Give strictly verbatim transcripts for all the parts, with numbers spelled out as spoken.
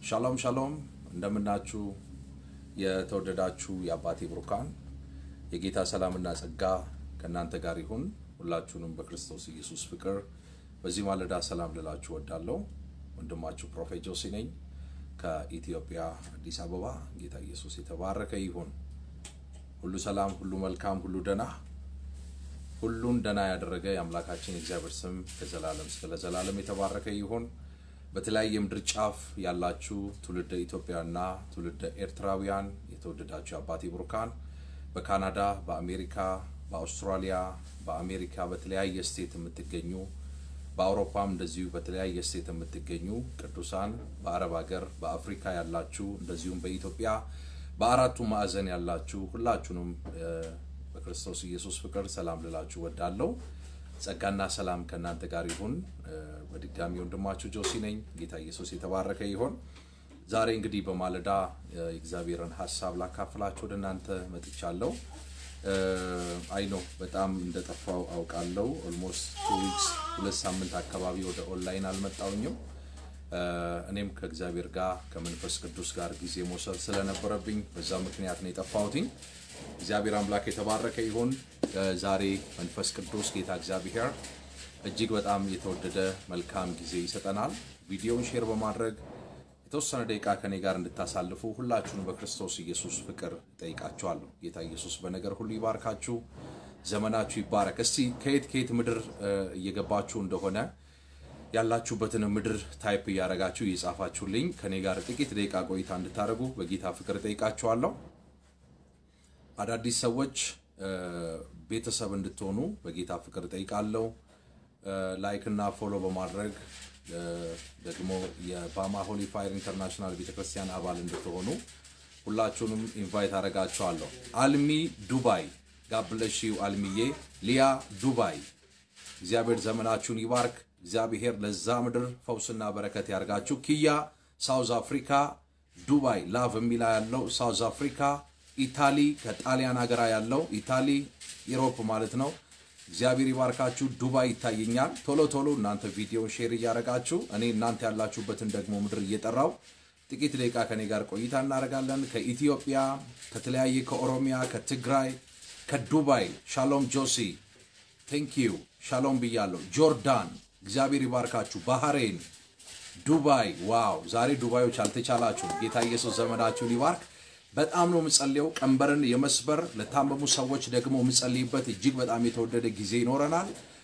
ሻሎም ሻሎም እንደምናችሁ የተወደዳችሁ የአባቴ ብሩካን የጌታ ሰላምና ጸጋ ከናንተ ጋር ይሁን ሁላችሁንም በክርስቶስ ኢየሱስ ፍቅር በዚህ ማለዳ ሰላም ልላችሁ ወዳለሁ ወንድማችሁ ፕሮፌት ጆሲ ነኝ ከኢትዮጵያ አዲስ አበባ ጌታ ኢየሱስ የተባረከ ይሁን ሁሉ ሰላም ሁሉ መልካም ሁሉ ደና ሁሉን ደና ያደረገ የአምላካችን እግዚአብሔር ስም ከዘላለም እስከ ዘላለም የተባረከ ይሁን በተለያየ ምድር ጫፍ ያላችሁ ትውልደ ኢትዮጵያና ትውልደ ኤርትራውያን የተወደዳችሁ አባቴ ብሩካን በካናዳ በአሜሪካ በአውስትራሊያ በአሜሪካ በተለያየ ስቴት የምትገኙ በአውሮፓም እንደዚሁ በተለያየ ስቴት የምትገኙ ቅዱሳን በአረብ ሀገር በአፍሪካ ያላችሁ እንደዚሁም በኢትዮጵያ በአራቱ ማዕዘን ያላችሁ ሁላችሁንም በክርስቶስ ኢየሱስ ፍቅር ሰላም ልላችሁ ወዳለሁ ጸጋና ሰላም ከናንተ ጋር ይሁን በድጋሚ ወንድማችሁ ጆሲ ነኝ ጌታ ኢየሱስ የተባረከ ይሁን ዛሬ እንግዲህ በማለዳ እግዚአብሔርን ሐሳብ ላካፍላችሁ ወደናንተ መጥቻለሁ አይ ኖ በጣም እንደጠፋው አውቃለሁ almost two weeks ሁለት ሳምንት አካባቢ ወደ ኦንላይን አልመጣውኝም እኔም ከእግዚአብሔር ጋር ከመንፈስ ቅዱስ ጋር ጊዜ መውሰድ ስለነበረብኝ በዛ ምክንያት ነው የጠፋሁትኝ እግዚአብሔር አምላክ የተባረከ ይሁን ዛሬ መንፈስ ቅዱስ ጌታ እግዚአብሔር እጅግ በጣም የተወደደ መልካም ጊዜ ይሰጠናል ቪዲዮውን ሼር በማድረግ የተወሰነ ደቂቃ ከኔ ጋር እንድታሳልፉ ሁላችሁንም በክርስቶስ ኢየሱስ ፍቅር ጠይቃችኋለሁ ጌታ ኢየሱስ በነገር ሁሉ ይባርካችሁ ዘመናችሁ ይባረክ እስቲ ከየት ከየት ምድር እየገባችሁ እንደሆነ ያላችሁበትን ምድር ታይፕ ያረጋችሁ ይጻፋችሁልኝ ከኔ ጋር ጥቂት ደቂቃ ቆይታ እንድታረጉ በጌታ ፍቅር ጠይቃችኋለሁ አዳዲስ ሰዎች ቤተሰብ እንድትሆኑ በጌታ ፍቅር ጠይቃለሁ ላይክ እና ፎሎ በማድረግ ደግሞ የባማ ሆሊ ፋየር ኢንተርናሽናል ቤተክርስቲያን አባል እንድትሆኑ ሁላችሁንም ኢንቫይት አረጋችኋለሁ አልሚ ዱባይ God bless you አልሚዬ ሊያ ዱባይ እግዚአብሔር ዘመናችሁን ይባርክ እግዚአብሔር ለዛ ምድር ፈውስና በረከት ያርጋችሁ ኪያ ሳውዝ አፍሪካ ዱባይ ላቭ ሚላ ያለው ሳውዝ አፍሪካ ኢታሊ ከጣሊያን ሀገር ያለው ኢታሊ ዩሮፕ ማለት ነው እግዚአብሔር ይባርካችሁ ዱባይ ይታየኛል ቶሎ ቶሎ እናንተ ቪዲዮ ሼር ያረጋችሁ እኔ እናንተ ያላችሁበትን ደግሞ ምድር እየጠራው ጥቂት ደቂቃ ከኔ ጋር ቆይታ እናረጋለን ከኢትዮጵያ ከተለያየ ከኦሮሚያ ከትግራይ ከዱባይ ሻሎም ጆሲ thank you ሻሎም ብያለሁ ጆርዳን እግዚአብሔር ይባርካችሁ ባህሬን ዱባይ ዋው ዛሬ ዱባዮች አልተቻላችሁ ጌታ ኢየሱስ ዘመናችሁን ይባርክ በጣም ነው ምጸልየው ቀንበርን የመስበር ለታመሙ ሰዎች ደግሞ ምጸልይበት እጅግ በጣም የተወደደ ጊዜ ይኖረናል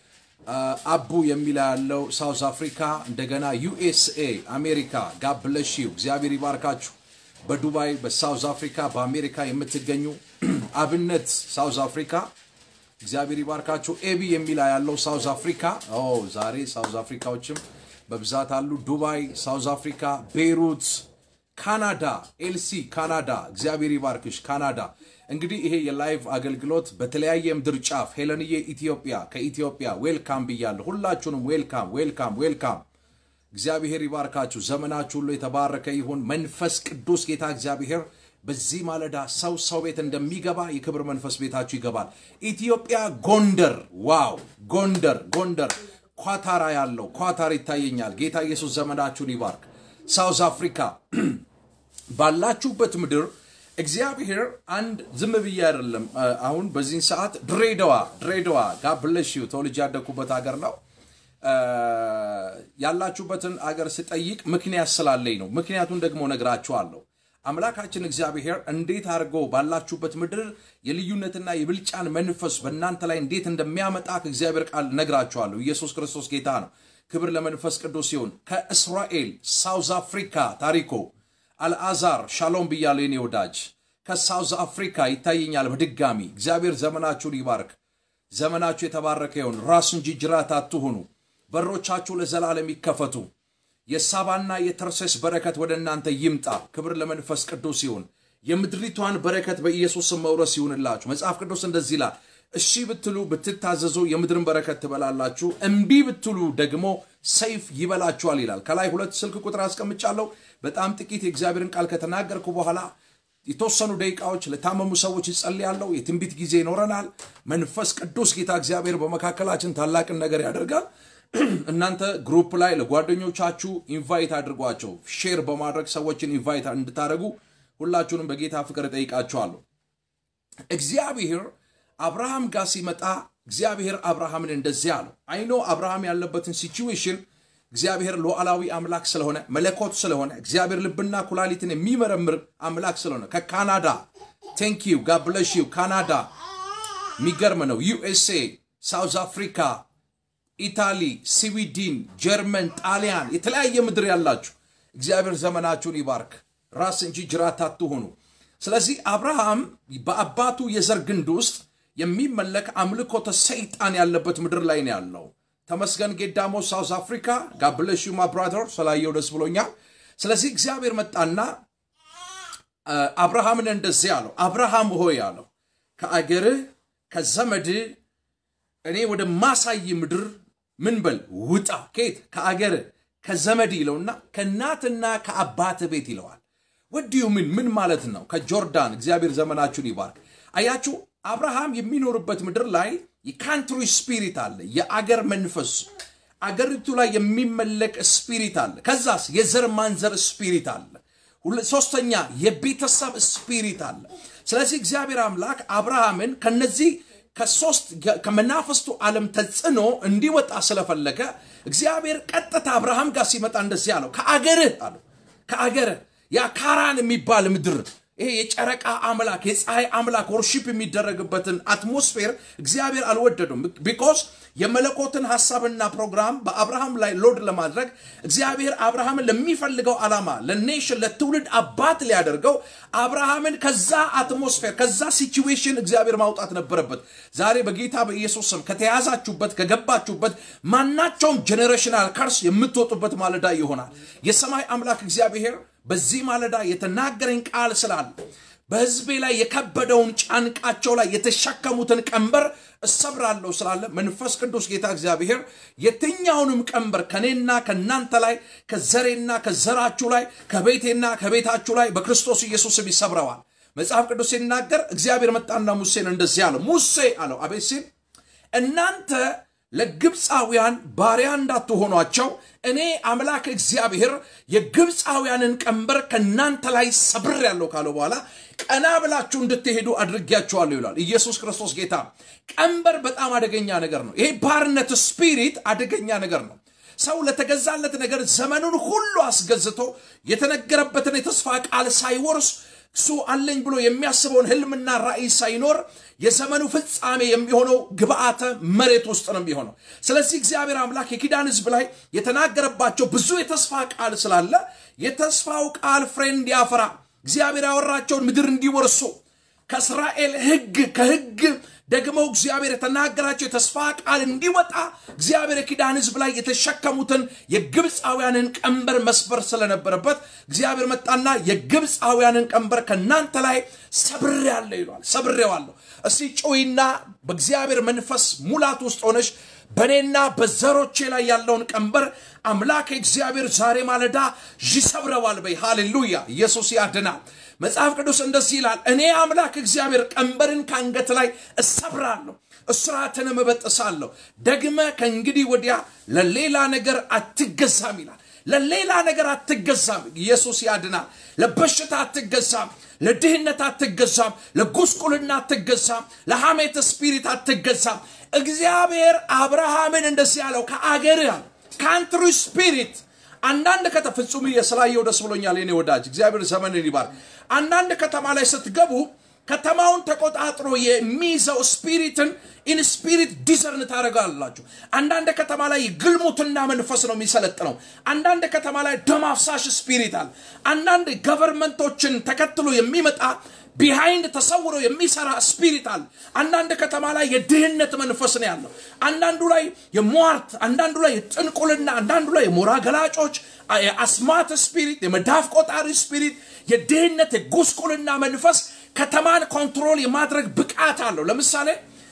አቡ የሚላ ያለው ሳውዝ አፍሪካ እንደገና ዩኤስኤ አሜሪካ God bless you እግዚአብሔር ይባርካችሁ በዱባይ በሳውዝ አፍሪካ በአሜሪካ የምትገኙ አብነት ሳውዝ አፍሪካ እግዚአብሔር ይባርካችሁ ኤቢ የሚላ ያለው ሳውዝ አፍሪካ ኦ ዛሬ ሳውዝ አፍሪካዎችም በብዛት አሉ ዱባይ ሳውዝ አፍሪካ ቤይሩት ካናዳ ኤልሲ ካናዳ እግዚአብሔር ይባርክሽ ካናዳ እንግዲህ ይሄ የላይቭ አገልግሎት በተለያየ ምድር ጫፍ ሄለንዬ ኢትዮጵያ ከኢትዮጵያ ዌልካም ብያለሁ ሁላችሁንም ዌልካም ዌልካም ዌልካም እግዚአብሔር ይባርካችሁ ዘመናችሁ ሁሉ የተባረከ ይሁን መንፈስ ቅዱስ ጌታ እግዚአብሔር በዚህ ማለዳ ሰው ሰው ቤት እንደሚገባ የክብር መንፈስ ቤታችሁ ይገባል ኢትዮጵያ ጎንደር ዋው ጎንደር ጎንደር ኳታራ ያለው ኳታር ይታየኛል ጌታ ኢየሱስ ዘመናችሁን ይባርክ ሳውዝ አፍሪካ ባላችሁበት ምድር እግዚአብሔር አንድ ዝም ብዬ አይደለም አሁን በዚህ ሰዓት ድሬዳዋ ድሬዳዋ God bless you ተወልጄ ያደኩበት ሀገር ነው ያላችሁበትን ሀገር ስጠይቅ ምክንያት ስላለኝ ነው ምክንያቱን ደግሞ ነግራችኋለሁ አምላካችን እግዚአብሔር እንዴት አርጎ ባላችሁበት ምድር የልዩነትና የብልጫን መንፈስ በእናንተ ላይ እንዴት እንደሚያመጣ እግዚአብሔር ቃል ነግራችኋለሁ ኢየሱስ ክርስቶስ ጌታ ነው ክብር ለመንፈስ ቅዱስ ይሁን ከእስራኤል ሳውዝ አፍሪካ ታሪኮ አልአዛር ሻሎም ብያለሁ የኔ ወዳጅ ከሳውዝ አፍሪካ ይታየኛል በድጋሚ እግዚአብሔር ዘመናችሁን ይባርክ ዘመናችሁ የተባረከ ይሁን ራስ እንጂ ጅራት አትሁኑ በሮቻችሁ ለዘላለም ይከፈቱ የሳባና የተርሴስ በረከት ወደናንተ ይምጣ ክብር ለመንፈስ ቅዱስ ይሁን የምድሪቷን በረከት በኢየሱስ ስም መውረስ ይሁንላችሁ መጽሐፍ ቅዱስ እንደዚህ ይላል እሺ ብትሉ ብትታዘዙ የምድርን በረከት ትበላላችሁ እንቢ ብትሉ ደግሞ ሰይፍ ይበላችኋል ይላል ከላይ ሁለት ስልክ ቁጥር አስቀምጫለሁ በጣም ጥቂት የእግዚአብሔርን ቃል ከተናገርኩ በኋላ የተወሰኑ ደቂቃዎች ለታመሙ ሰዎች ይጸልያለሁ የትንቢት ጊዜ ይኖረናል መንፈስ ቅዱስ ጌታ እግዚአብሔር በመካከላችን ታላቅ ነገር ያደርጋል እናንተ ግሩፕ ላይ ለጓደኞቻችሁ ኢንቫይት አድርጓቸው ሼር በማድረግ ሰዎችን ኢንቫይት እንድታደርጉ ሁላችሁንም በጌታ ፍቅር ጠይቃችኋለሁ እግዚአብሔር አብርሃም ጋር ሲመጣ እግዚአብሔር አብርሃምን እንደዚህ አለው አይኖ አብርሃም ያለበትን ሲቹዌሽን እግዚአብሔር ሉዓላዊ አምላክ ስለሆነ መለኮት ስለሆነ እግዚአብሔር ልብና ኩላሊትን የሚመረምር አምላክ ስለሆነ ከካናዳ thank you god bless you ካናዳ ሚገርም ነው ዩኤስኤ ሳውዝ አፍሪካ ኢታሊ ስዊድን ጀርመን ጣሊያን የተለያየ ምድር ያላችሁ እግዚአብሔር ዘመናችሁን ይባርክ ራስ እንጂ ጅራት አትሆኑ ስለዚህ አብርሃም በአባቱ የዘር ግንድ ውስጥ የሚመለክ አምልኮተ ሰይጣን ያለበት ምድር ላይ ነው ያለው ተመስገን ጌዳሞ ሳውዝ አፍሪካ god bless you my brother ሰላየው ደስ ብሎኛል ስለዚህ እግዚአብሔር መጣና አብርሃምን እንደዚህ አለው አብርሃም ሆይ አለው ከአገርህ ከዘመድ እኔ ወደ ማሳይ ምድር ምን በል ውጣ ከየት ከአገርህ ከዘመድ ይለውና ከናትና ከአባት ቤት ይለዋል what do you mean ምን ማለት ነው ከጆርዳን እግዚአብሔር ዘመናችሁን ይባርክ አያችሁ አብርሃም የሚኖርበት ምድር ላይ የካንትሪ ስፒሪት አለ የአገር መንፈስ አገሪቱ ላይ የሚመለክ ስፒሪት አለ ከዛስ የዘር ማንዘር ስፒሪት አለ ሶስተኛ የቤተሰብ ስፒሪት አለ ስለዚህ እግዚአብሔር አምላክ አብርሃምን ከነዚህ ከሶስት ከመናፍስቱ ዓለም ተጽኖ እንዲወጣ ስለፈለገ እግዚአብሔር ቀጥታ አብርሃም ጋር ሲመጣ እንደዚህ ያለው ከአገርህ አለው ከአገርህ ያ ካራን የሚባል ምድር ይሄ የጨረቃ አምላክ የፀሐይ አምላክ ወርሺፕ የሚደረግበትን አትሞስፌር እግዚአብሔር አልወደደም because የመለኮትን ሐሳብና ፕሮግራም በአብርሃም ላይ ሎድ ለማድረግ እግዚአብሔር አብርሃምን ለሚፈልገው ዓላማ ለኔሽን ለትውልድ አባት ሊያደርገው አብርሃምን ከዛ አትሞስፌር ከዛ ሲቹዌሽን እግዚአብሔር ማውጣት ነበረበት ዛሬ በጌታ በኢየሱስ ስም ከተያዛችሁበት ከገባችሁበት ማናቸውም ጄነሬሽናል ካርስ የምትወጡበት ማለዳ ይሆናል የሰማይ አምላክ እግዚአብሔር በዚህ ማለዳ የተናገረኝ ቃል ስላል በህዝቤ ላይ የከበደውን ጫንቃቸው ላይ የተሸከሙትን ቀንበር እሰብራለሁ ስላለ መንፈስ ቅዱስ ጌታ እግዚአብሔር የትኛውንም ቀንበር ከኔና ከናንተ ላይ ከዘሬና ከዘራችሁ ላይ ከቤቴና ከቤታችሁ ላይ በክርስቶስ ኢየሱስ ይሰብረዋል መጽሐፍ ቅዱስ ሲናገር እግዚአብሔር መጣና ሙሴን እንደዚህ አለው ሙሴ አለው አቤት ሲል እናንተ ለግብፃውያን ባሪያ እንዳትሆኗቸው እኔ አምላክ እግዚአብሔር የግብፃውያንን ቀንበር ከናንተ ላይ ሰብሬያለሁ ካለው በኋላ ቀና ብላችሁ እንድትሄዱ አድርጌያችኋለሁ ይላል ኢየሱስ ክርስቶስ ጌታ ቀንበር በጣም አደገኛ ነገር ነው ይሄ ባርነት ስፒሪት አደገኛ ነገር ነው ሰው ለተገዛለት ነገር ዘመኑን ሁሉ አስገዝቶ የተነገረበትን የተስፋ ቃል ሳይወርስ ሱ አለኝ ብሎ የሚያስበውን ህልምና ራእይ ሳይኖር የዘመኑ ፍጻሜ የሚሆነው ግብአተ መሬት ውስጥ ነው የሚሆነው ስለዚህ እግዚአብሔር አምላክ የኪዳን ህዝብ ላይ የተናገረባቸው ብዙ የተስፋ ቃል ስላለ የተስፋው ቃል ፍሬንድ ያፈራ እግዚአብሔር ያወራቸውን ምድር እንዲወርሱ ከእስራኤል ህግ ከህግ ደግሞ እግዚአብሔር የተናገራቸው የተስፋ ቃል እንዲወጣ እግዚአብሔር የኪዳን ህዝብ ላይ የተሸከሙትን የግብፃውያንን ቀንበር መስበር ስለነበረበት እግዚአብሔር መጣና የግብፃውያንን ቀንበር ከናንተ ላይ ሰብሬያለሁ ይላል ሰብሬዋለሁ እስቲ ጮይና በእግዚአብሔር መንፈስ ሙላት ውስጥ ሆነሽ በኔና በዘሮቼ ላይ ያለውን ቀንበር አምላክ እግዚአብሔር ዛሬ ማለዳ ይሰብረዋል በይ ሃሌሉያ ኢየሱስ ያድናል መጽሐፍ ቅዱስ እንደዚህ ይላል እኔ አምላክ እግዚአብሔር ቀንበርን ካንገት ላይ እሰብራለሁ እስራትን መበጥሳለሁ ደግመ ከእንግዲህ ወዲያ ለሌላ ነገር አትገዛም ይላል ለሌላ ነገር አትገዛም ኢየሱስ ያድናል ለበሽታ አትገዛም ለድህነት አትገዛም ለጉስቁልና አትገዛም ለሐሜት ስፒሪት አትገዛም እግዚአብሔር አብርሃምን እንደዚህ ያለው ከአገርህ ካንትሪ ስፒሪት አንዳንድ ከተፈጽሙ የስላየው ደስ ብሎኛል የኔ ወዳጅ እግዚአብሔር ዘመንን ይባርክ አንዳንድ ከተማ ላይ ስትገቡ ከተማውን ተቆጣጥሮ የሚይዘው ስፒሪትን ኢን ስፒሪት ዲዘርን ታረጋላችሁ አንዳንድ ከተማ ላይ ግልሙትና መንፈስ ነው የሚሰለጥነው አንዳንድ ከተማ ላይ ደም አፍሳሽ ስፒሪት አለ አንዳንድ ገቨርንመንቶችን ተከትሎ የሚመጣ behind ተሰውሮ የሚሰራ ስፒሪት አለ አንዳንድ ከተማ ላይ የድህነት መንፈስ ነው ያለው አንዳንዱ ላይ የሟርት አንዳንዱ ላይ ጥንቁልና አንዳንዱ ላይ ሞራ ገላጮች የአስማት ስፒሪት የመዳፍ ቆጣሪ ስፒሪት የድህነት የጉስቁልና መንፈስ ከተማን ኮንትሮል የማድረግ ብቃት አለው ለምሳሌ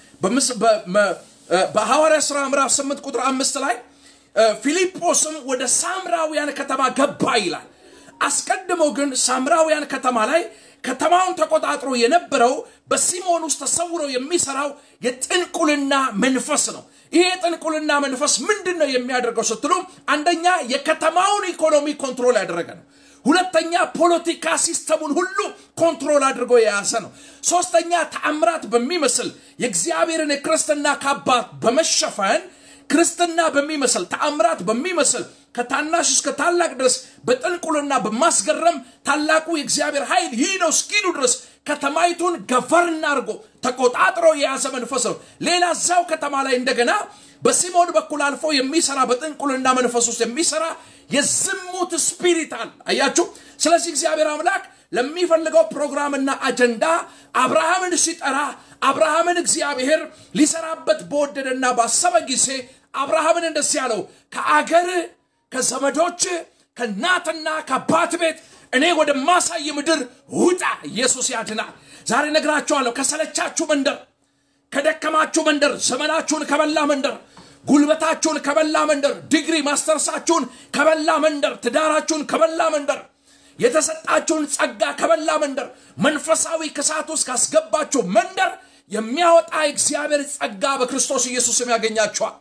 በሐዋርያ ሥራ ምዕራፍ ስምንት ቁጥር አምስት ላይ ፊልጶስም ወደ ሳምራውያን ከተማ ገባ ይላል አስቀድሞ ግን ሳምራውያን ከተማ ላይ ከተማውን ተቆጣጥሮ የነበረው በሲሞን ውስጥ ተሰውሮ የሚሰራው የጥንቁልና መንፈስ ነው። ይሄ ጥንቁልና መንፈስ ምንድነው የሚያደርገው ስትሉ አንደኛ የከተማውን ኢኮኖሚ ኮንትሮል ያደረገ ነው። ሁለተኛ ፖለቲካ ሲስተሙን ሁሉ ኮንትሮል አድርጎ የያዘ ነው። ሶስተኛ ተአምራት በሚመስል የእግዚአብሔርን ክርስትና ካባት በመሸፈን ክርስትና በሚመስል ተአምራት በሚመስል ከታናሽ እስከ ታላቅ ድረስ በጥንቁልና በማስገረም ታላቁ የእግዚአብሔር ኃይል ይህ ነው እስኪሉ ድረስ ከተማይቱን ገቨርን አድርጎ ተቆጣጥሮ የያዘ መንፈስ ነው። ሌላ ዛው ከተማ ላይ እንደገና በሲሞን በኩል አልፎ የሚሰራ በጥንቁልና መንፈስ ውስጥ የሚሰራ የዝሙት ስፒሪት አለ። አያችሁ። ስለዚህ እግዚአብሔር አምላክ ለሚፈልገው ፕሮግራምና አጀንዳ አብርሃምን ሲጠራ አብርሃምን እግዚአብሔር ሊሰራበት በወደደና ባሰበ ጊዜ አብርሃምን እንደዚህ ያለው ከአገር ከዘመዶች ከናትና ከአባት ቤት እኔ ወደ ማሳይ ምድር ውጣ። ኢየሱስ ያድናል። ዛሬ ነግራችኋለሁ። ከሰለቻችሁ መንደር፣ ከደከማችሁ መንደር፣ ዘመናችሁን ከበላ መንደር፣ ጉልበታችሁን ከበላ መንደር፣ ዲግሪ ማስተርሳችሁን ከበላ መንደር፣ ትዳራችሁን ከበላ መንደር፣ የተሰጣችሁን ጸጋ ከበላ መንደር፣ መንፈሳዊ ክሳት ውስጥ ካስገባችሁ መንደር የሚያወጣ እግዚአብሔር ጸጋ በክርስቶስ ኢየሱስ ያገኛችኋል።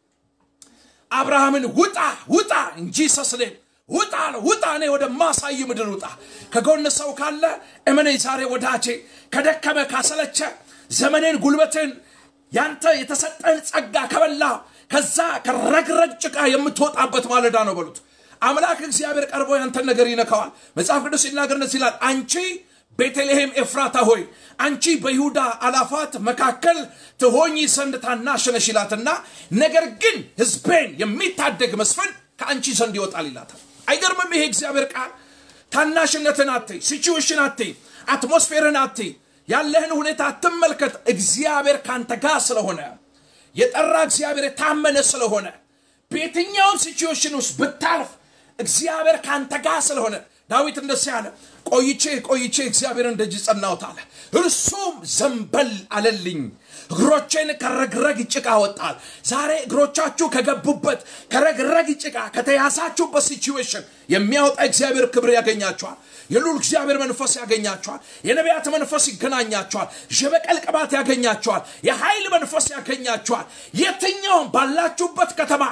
አብርሃምን ውጣ ውጣ እንጂ ሰስለ ውጣ ውጣ እኔ ወደ ማሳይ ምድር ውጣ። ከጎን ሰው ካለ እመነኝ ዛሬ ወዳጄ ከደከመ ካሰለቸ ዘመኔን ጉልበትን ያንተ የተሰጠን ጸጋ ከበላ ከዛ ከረግረግ ጭቃ የምትወጣበት ማለዳ ነው በሉት። አምላክ እግዚአብሔር ቀርቦ ያንተ ነገር ይነካዋል። መጽሐፍ ቅዱስ ይናገር እንደዚህ ይላል፣ አንቺ ቤተልሔም ኤፍራታ ሆይ አንቺ በይሁዳ አላፋት መካከል ትሆኚ ዘንድ ታናሽ ነሽ ይላትና ነገር ግን ሕዝቤን የሚታደግ መስፍን ከአንቺ ዘንድ ይወጣል ይላታል። አይገርምም? ይሄ እግዚአብሔር ቃል ታናሽነትን አትይ፣ ሲቹዌሽን አትይ፣ አትሞስፌርን አትይ፣ ያለህን ሁኔታ አትመልከት። እግዚአብሔር ካንተ ጋር ስለሆነ የጠራ እግዚአብሔር ታመነ ስለሆነ በየትኛውም ሲቹዌሽን ውስጥ ብታልፍ እግዚአብሔር ካንተ ጋር ስለሆነ ዳዊት እንደዚህ ያለ ቆይቼ ቆይቼ እግዚአብሔርን ደጅ ጸናሁት አለ። እርሱም ዘንበል አለልኝ እግሮቼን ከረግረግ ጭቃ ወጣል። ዛሬ እግሮቻችሁ ከገቡበት ከረግረግ ጭቃ ከተያሳችሁበት ሲቹዌሽን የሚያወጣ እግዚአብሔር ክብር ያገኛችኋል። የሉል እግዚአብሔር መንፈስ ያገኛችኋል። የነቢያት መንፈስ ይገናኛችኋል። የበቀል ቅባት ያገኛችኋል። የኃይል መንፈስ ያገኛችኋል። የትኛውም ባላችሁበት ከተማ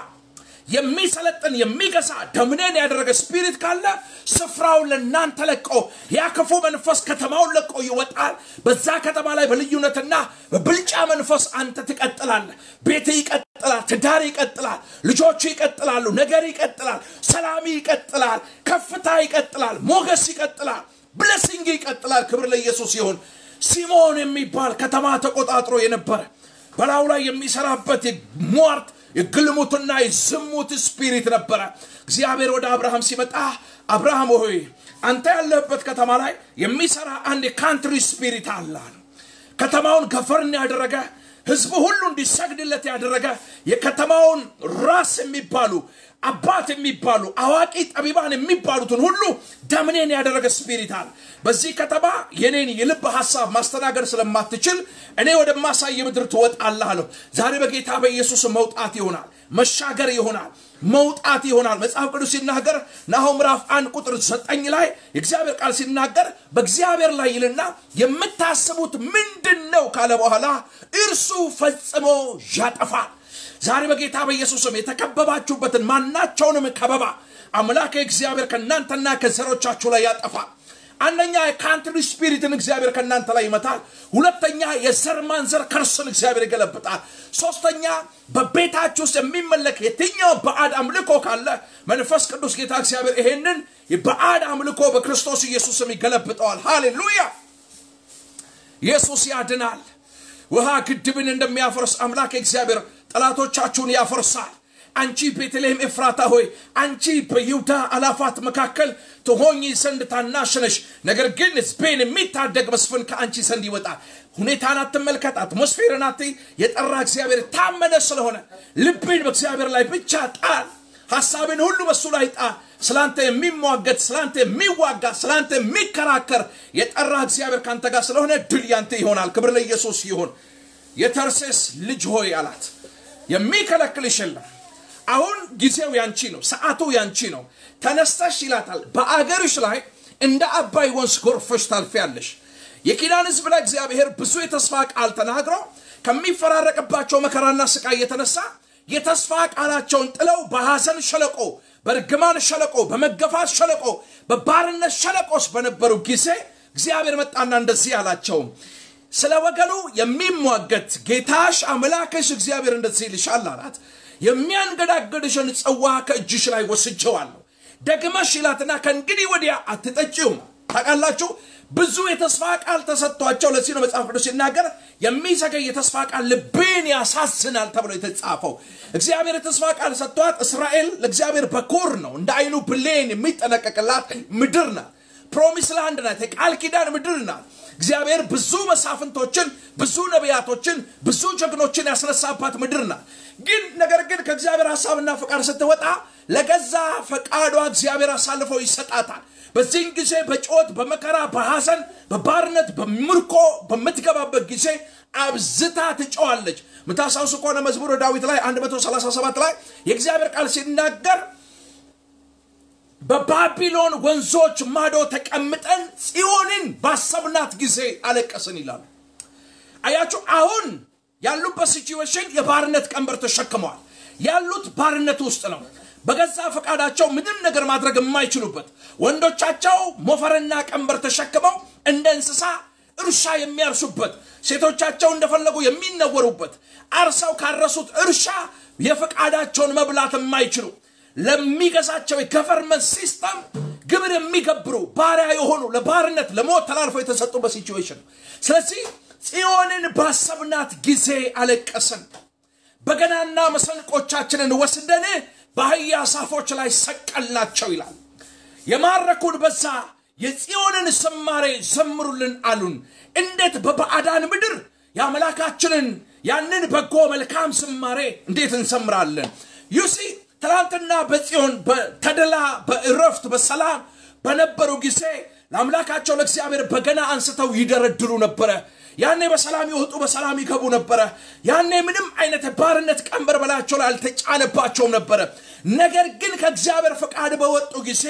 የሚሰለጥን የሚገሳ ደምኔን ያደረገ ስፒሪት ካለ ስፍራውን ለእናንተ ለቆ ያከፉ መንፈስ ከተማውን ለቆ ይወጣል። በዛ ከተማ ላይ በልዩነትና በብልጫ መንፈስ አንተ ትቀጥላለህ። ቤት ይቀጥላል፣ ትዳር ይቀጥላል፣ ልጆች ይቀጥላሉ፣ ነገር ይቀጥላል፣ ሰላም ይቀጥላል፣ ከፍታ ይቀጥላል፣ ሞገስ ይቀጥላል፣ ብሌሲንግ ይቀጥላል። ክብር ለኢየሱስ ይሁን። ሲሞን የሚባል ከተማ ተቆጣጥሮ የነበረ በላው ላይ የሚሰራበት ሟርት የግልሙትና የዝሙት ስፒሪት ነበረ። እግዚአብሔር ወደ አብርሃም ሲመጣ አብርሃም ሆይ አንተ ያለህበት ከተማ ላይ የሚሰራ አንድ ካንትሪ ስፒሪት አለ። ከተማውን ገቨርን ያደረገ ህዝቡ ሁሉ እንዲሰግድለት ያደረገ የከተማውን ራስ የሚባሉ አባት የሚባሉ አዋቂ ጠቢባን የሚባሉትን ሁሉ ደምኔን ያደረገ ስፒሪት አለ። በዚህ ከተማ የኔን የልብ ሐሳብ ማስተናገድ ስለማትችል እኔ ወደ ማሳይ ምድር ትወጣለህ አለው። ዛሬ በጌታ በኢየሱስ መውጣት ይሆናል፣ መሻገር ይሆናል፣ መውጣት ይሆናል። መጽሐፍ ቅዱስ ሲናገር ናሆም ምዕራፍ አንድ ቁጥር ዘጠኝ ላይ የእግዚአብሔር ቃል ሲናገር በእግዚአብሔር ላይ ይልና የምታስቡት ምንድነው ካለ በኋላ እርሱ ፈጽሞ ያጠፋል። ዛሬ በጌታ በኢየሱስም የተከበባችሁበትን ማናቸውንም ከበባ አምላክ እግዚአብሔር ከናንተና ከዘሮቻችሁ ላይ ያጠፋል። አንደኛ የካንትሪ ስፒሪትን እግዚአብሔር ከናንተ ላይ ይመታል። ሁለተኛ የዘር ማንዘር ከርስን እግዚአብሔር ይገለብጣል። ሶስተኛ በቤታችሁ ውስጥ የሚመለክ የትኛው ባዕድ አምልኮ ካለ መንፈስ ቅዱስ ጌታ እግዚአብሔር ይሄንን የባዕድ አምልኮ በክርስቶስ ኢየሱስም ይገለብጠዋል። ሃሌሉያ! ኢየሱስ ያድናል። ውሃ ግድብን እንደሚያፈርስ አምላክ እግዚአብሔር ጠላቶቻችሁን ያፈርሳል። አንቺ ቤተልሔም ኤፍራታ ሆይ አንቺ በይሁዳ አላፋት መካከል ትሆኚ ዘንድ ታናሽ ነሽ፣ ነገር ግን ሕዝቤን የሚታደግ መስፍን ከአንቺ ዘንድ ይወጣል። ሁኔታን አትመልከት፣ አትሞስፌርን አትይ። የጠራ እግዚአብሔር ታመነ ስለሆነ ልብን በእግዚአብሔር ላይ ብቻ ጣል። ሐሳብን ሁሉ በሱ ላይ ጣል። ስላንተ የሚሟገት ስላንተ የሚዋጋ ስላንተ የሚከራከር የጠራ እግዚአብሔር ካንተ ጋር ስለሆነ ድል ያንተ ይሆናል። ክብር ለኢየሱስ ይሁን። የተርሴስ ልጅ ሆይ አላት የሚከለክልሽ የለም። አሁን ጊዜው ያንቺ ነው፣ ሰዓቱ ያንቺ ነው። ተነስተሽ ይላታል በአገርሽ ላይ እንደ አባይ ወንዝ ጎርፈሽ ታልፊያለሽ የኪዳን ሕዝብ ላይ እግዚአብሔር ብዙ የተስፋ ቃል ተናግሮ ከሚፈራረቅባቸው መከራና ስቃይ የተነሳ የተስፋ ቃላቸውን ጥለው በሐዘን ሸለቆ በርግማን ሸለቆ በመገፋት ሸለቆ በባርነት ሸለቆስ በነበሩ ጊዜ እግዚአብሔር መጣና እንደዚህ አላቸው ስለ ወገኑ የሚሟገት ጌታሽ አምላክሽ እግዚአብሔር እንደዚህ ይልሻል አላት የሚያንገዳግድሽን ጽዋ ከእጅሽ ላይ ወስጄዋለሁ ደግመሽ ይላትና ከእንግዲህ ወዲያ አትጠጪውም ታውቃላችሁ ብዙ የተስፋ ቃል ተሰጥቷቸው ለዚህ ነው መጽሐፍ ቅዱስ ሲናገር የሚዘገይ የተስፋ ቃል ልብን ያሳዝናል ተብሎ የተጻፈው እግዚአብሔር የተስፋ ቃል ሰጥቷት እስራኤል ለእግዚአብሔር በኩር ነው እንደ አይኑ ብሌን የሚጠነቀቅላት ምድር ናት ፕሮሚስ ላንድ ናት የቃል ኪዳን ምድር ናት እግዚአብሔር ብዙ መሳፍንቶችን ብዙ ነቢያቶችን ብዙ ጀግኖችን ያስነሳባት ምድር ናት ግን ነገር ግን ከእግዚአብሔር ሐሳብና ፈቃድ ስትወጣ ለገዛ ፈቃዷ እግዚአብሔር አሳልፎ ይሰጣታል በዚህ ጊዜ በጮት በመከራ በሐዘን በባርነት በምርኮ በመትገባበት ጊዜ አብዝታ ትጮዋለች ምታሳውሱ ከሆነ መዝሙረ ዳዊት ላይ one thirty-seven ላይ የእግዚአብሔር ቃል ሲናገር በባቢሎን ወንዞች ማዶ ተቀምጠን ጽዮንን ባሰብናት ጊዜ አለቀስን ይላል አያችሁ አሁን ያሉበት ሲቹዌሽን የባርነት ቀንበር ተሸክመዋል ያሉት ባርነት ውስጥ ነው በገዛ ፈቃዳቸው ምንም ነገር ማድረግ የማይችሉበት ወንዶቻቸው ሞፈርና ቀንበር ተሸክመው እንደ እንስሳ እርሻ የሚያርሱበት ሴቶቻቸው እንደፈለጉ የሚነወሩበት አርሰው ካረሱት እርሻ የፈቃዳቸውን መብላት የማይችሉ ለሚገዛቸው የገቨርንመንት ሲስተም ግብር የሚገብሩ ባሪያ የሆኑ ለባርነት ለሞት ተላልፈው የተሰጡበት ሲቹዌሽን ስለዚህ ጽዮንን ባሰብናት ጊዜ አለቀስን በገናና መሰንቆቻችንን ወስደን በአህያ ሳፎች ላይ ሰቀልናቸው ይላል የማረኩን በዛ የጽዮንን ዝማሬ ዘምሩልን አሉን እንዴት በባዕዳን ምድር ያመላካችንን ያንን በጎ መልካም ዝማሬ እንዴት እንሰምራለን ዩሲ ትላንትና በጽዮን በተደላ በእረፍት በሰላም በነበሩ ጊዜ ለአምላካቸው ለእግዚአብሔር በገና አንስተው ይደረድሩ ነበር ያኔ በሰላም ይወጡ በሰላም ይገቡ ነበር ያኔ ምንም አይነት ባርነት ቀንበር በላቸው ላይ አልተጫነባቸው ነበር ነገር ግን ከእግዚአብሔር ፈቃድ በወጡ ጊዜ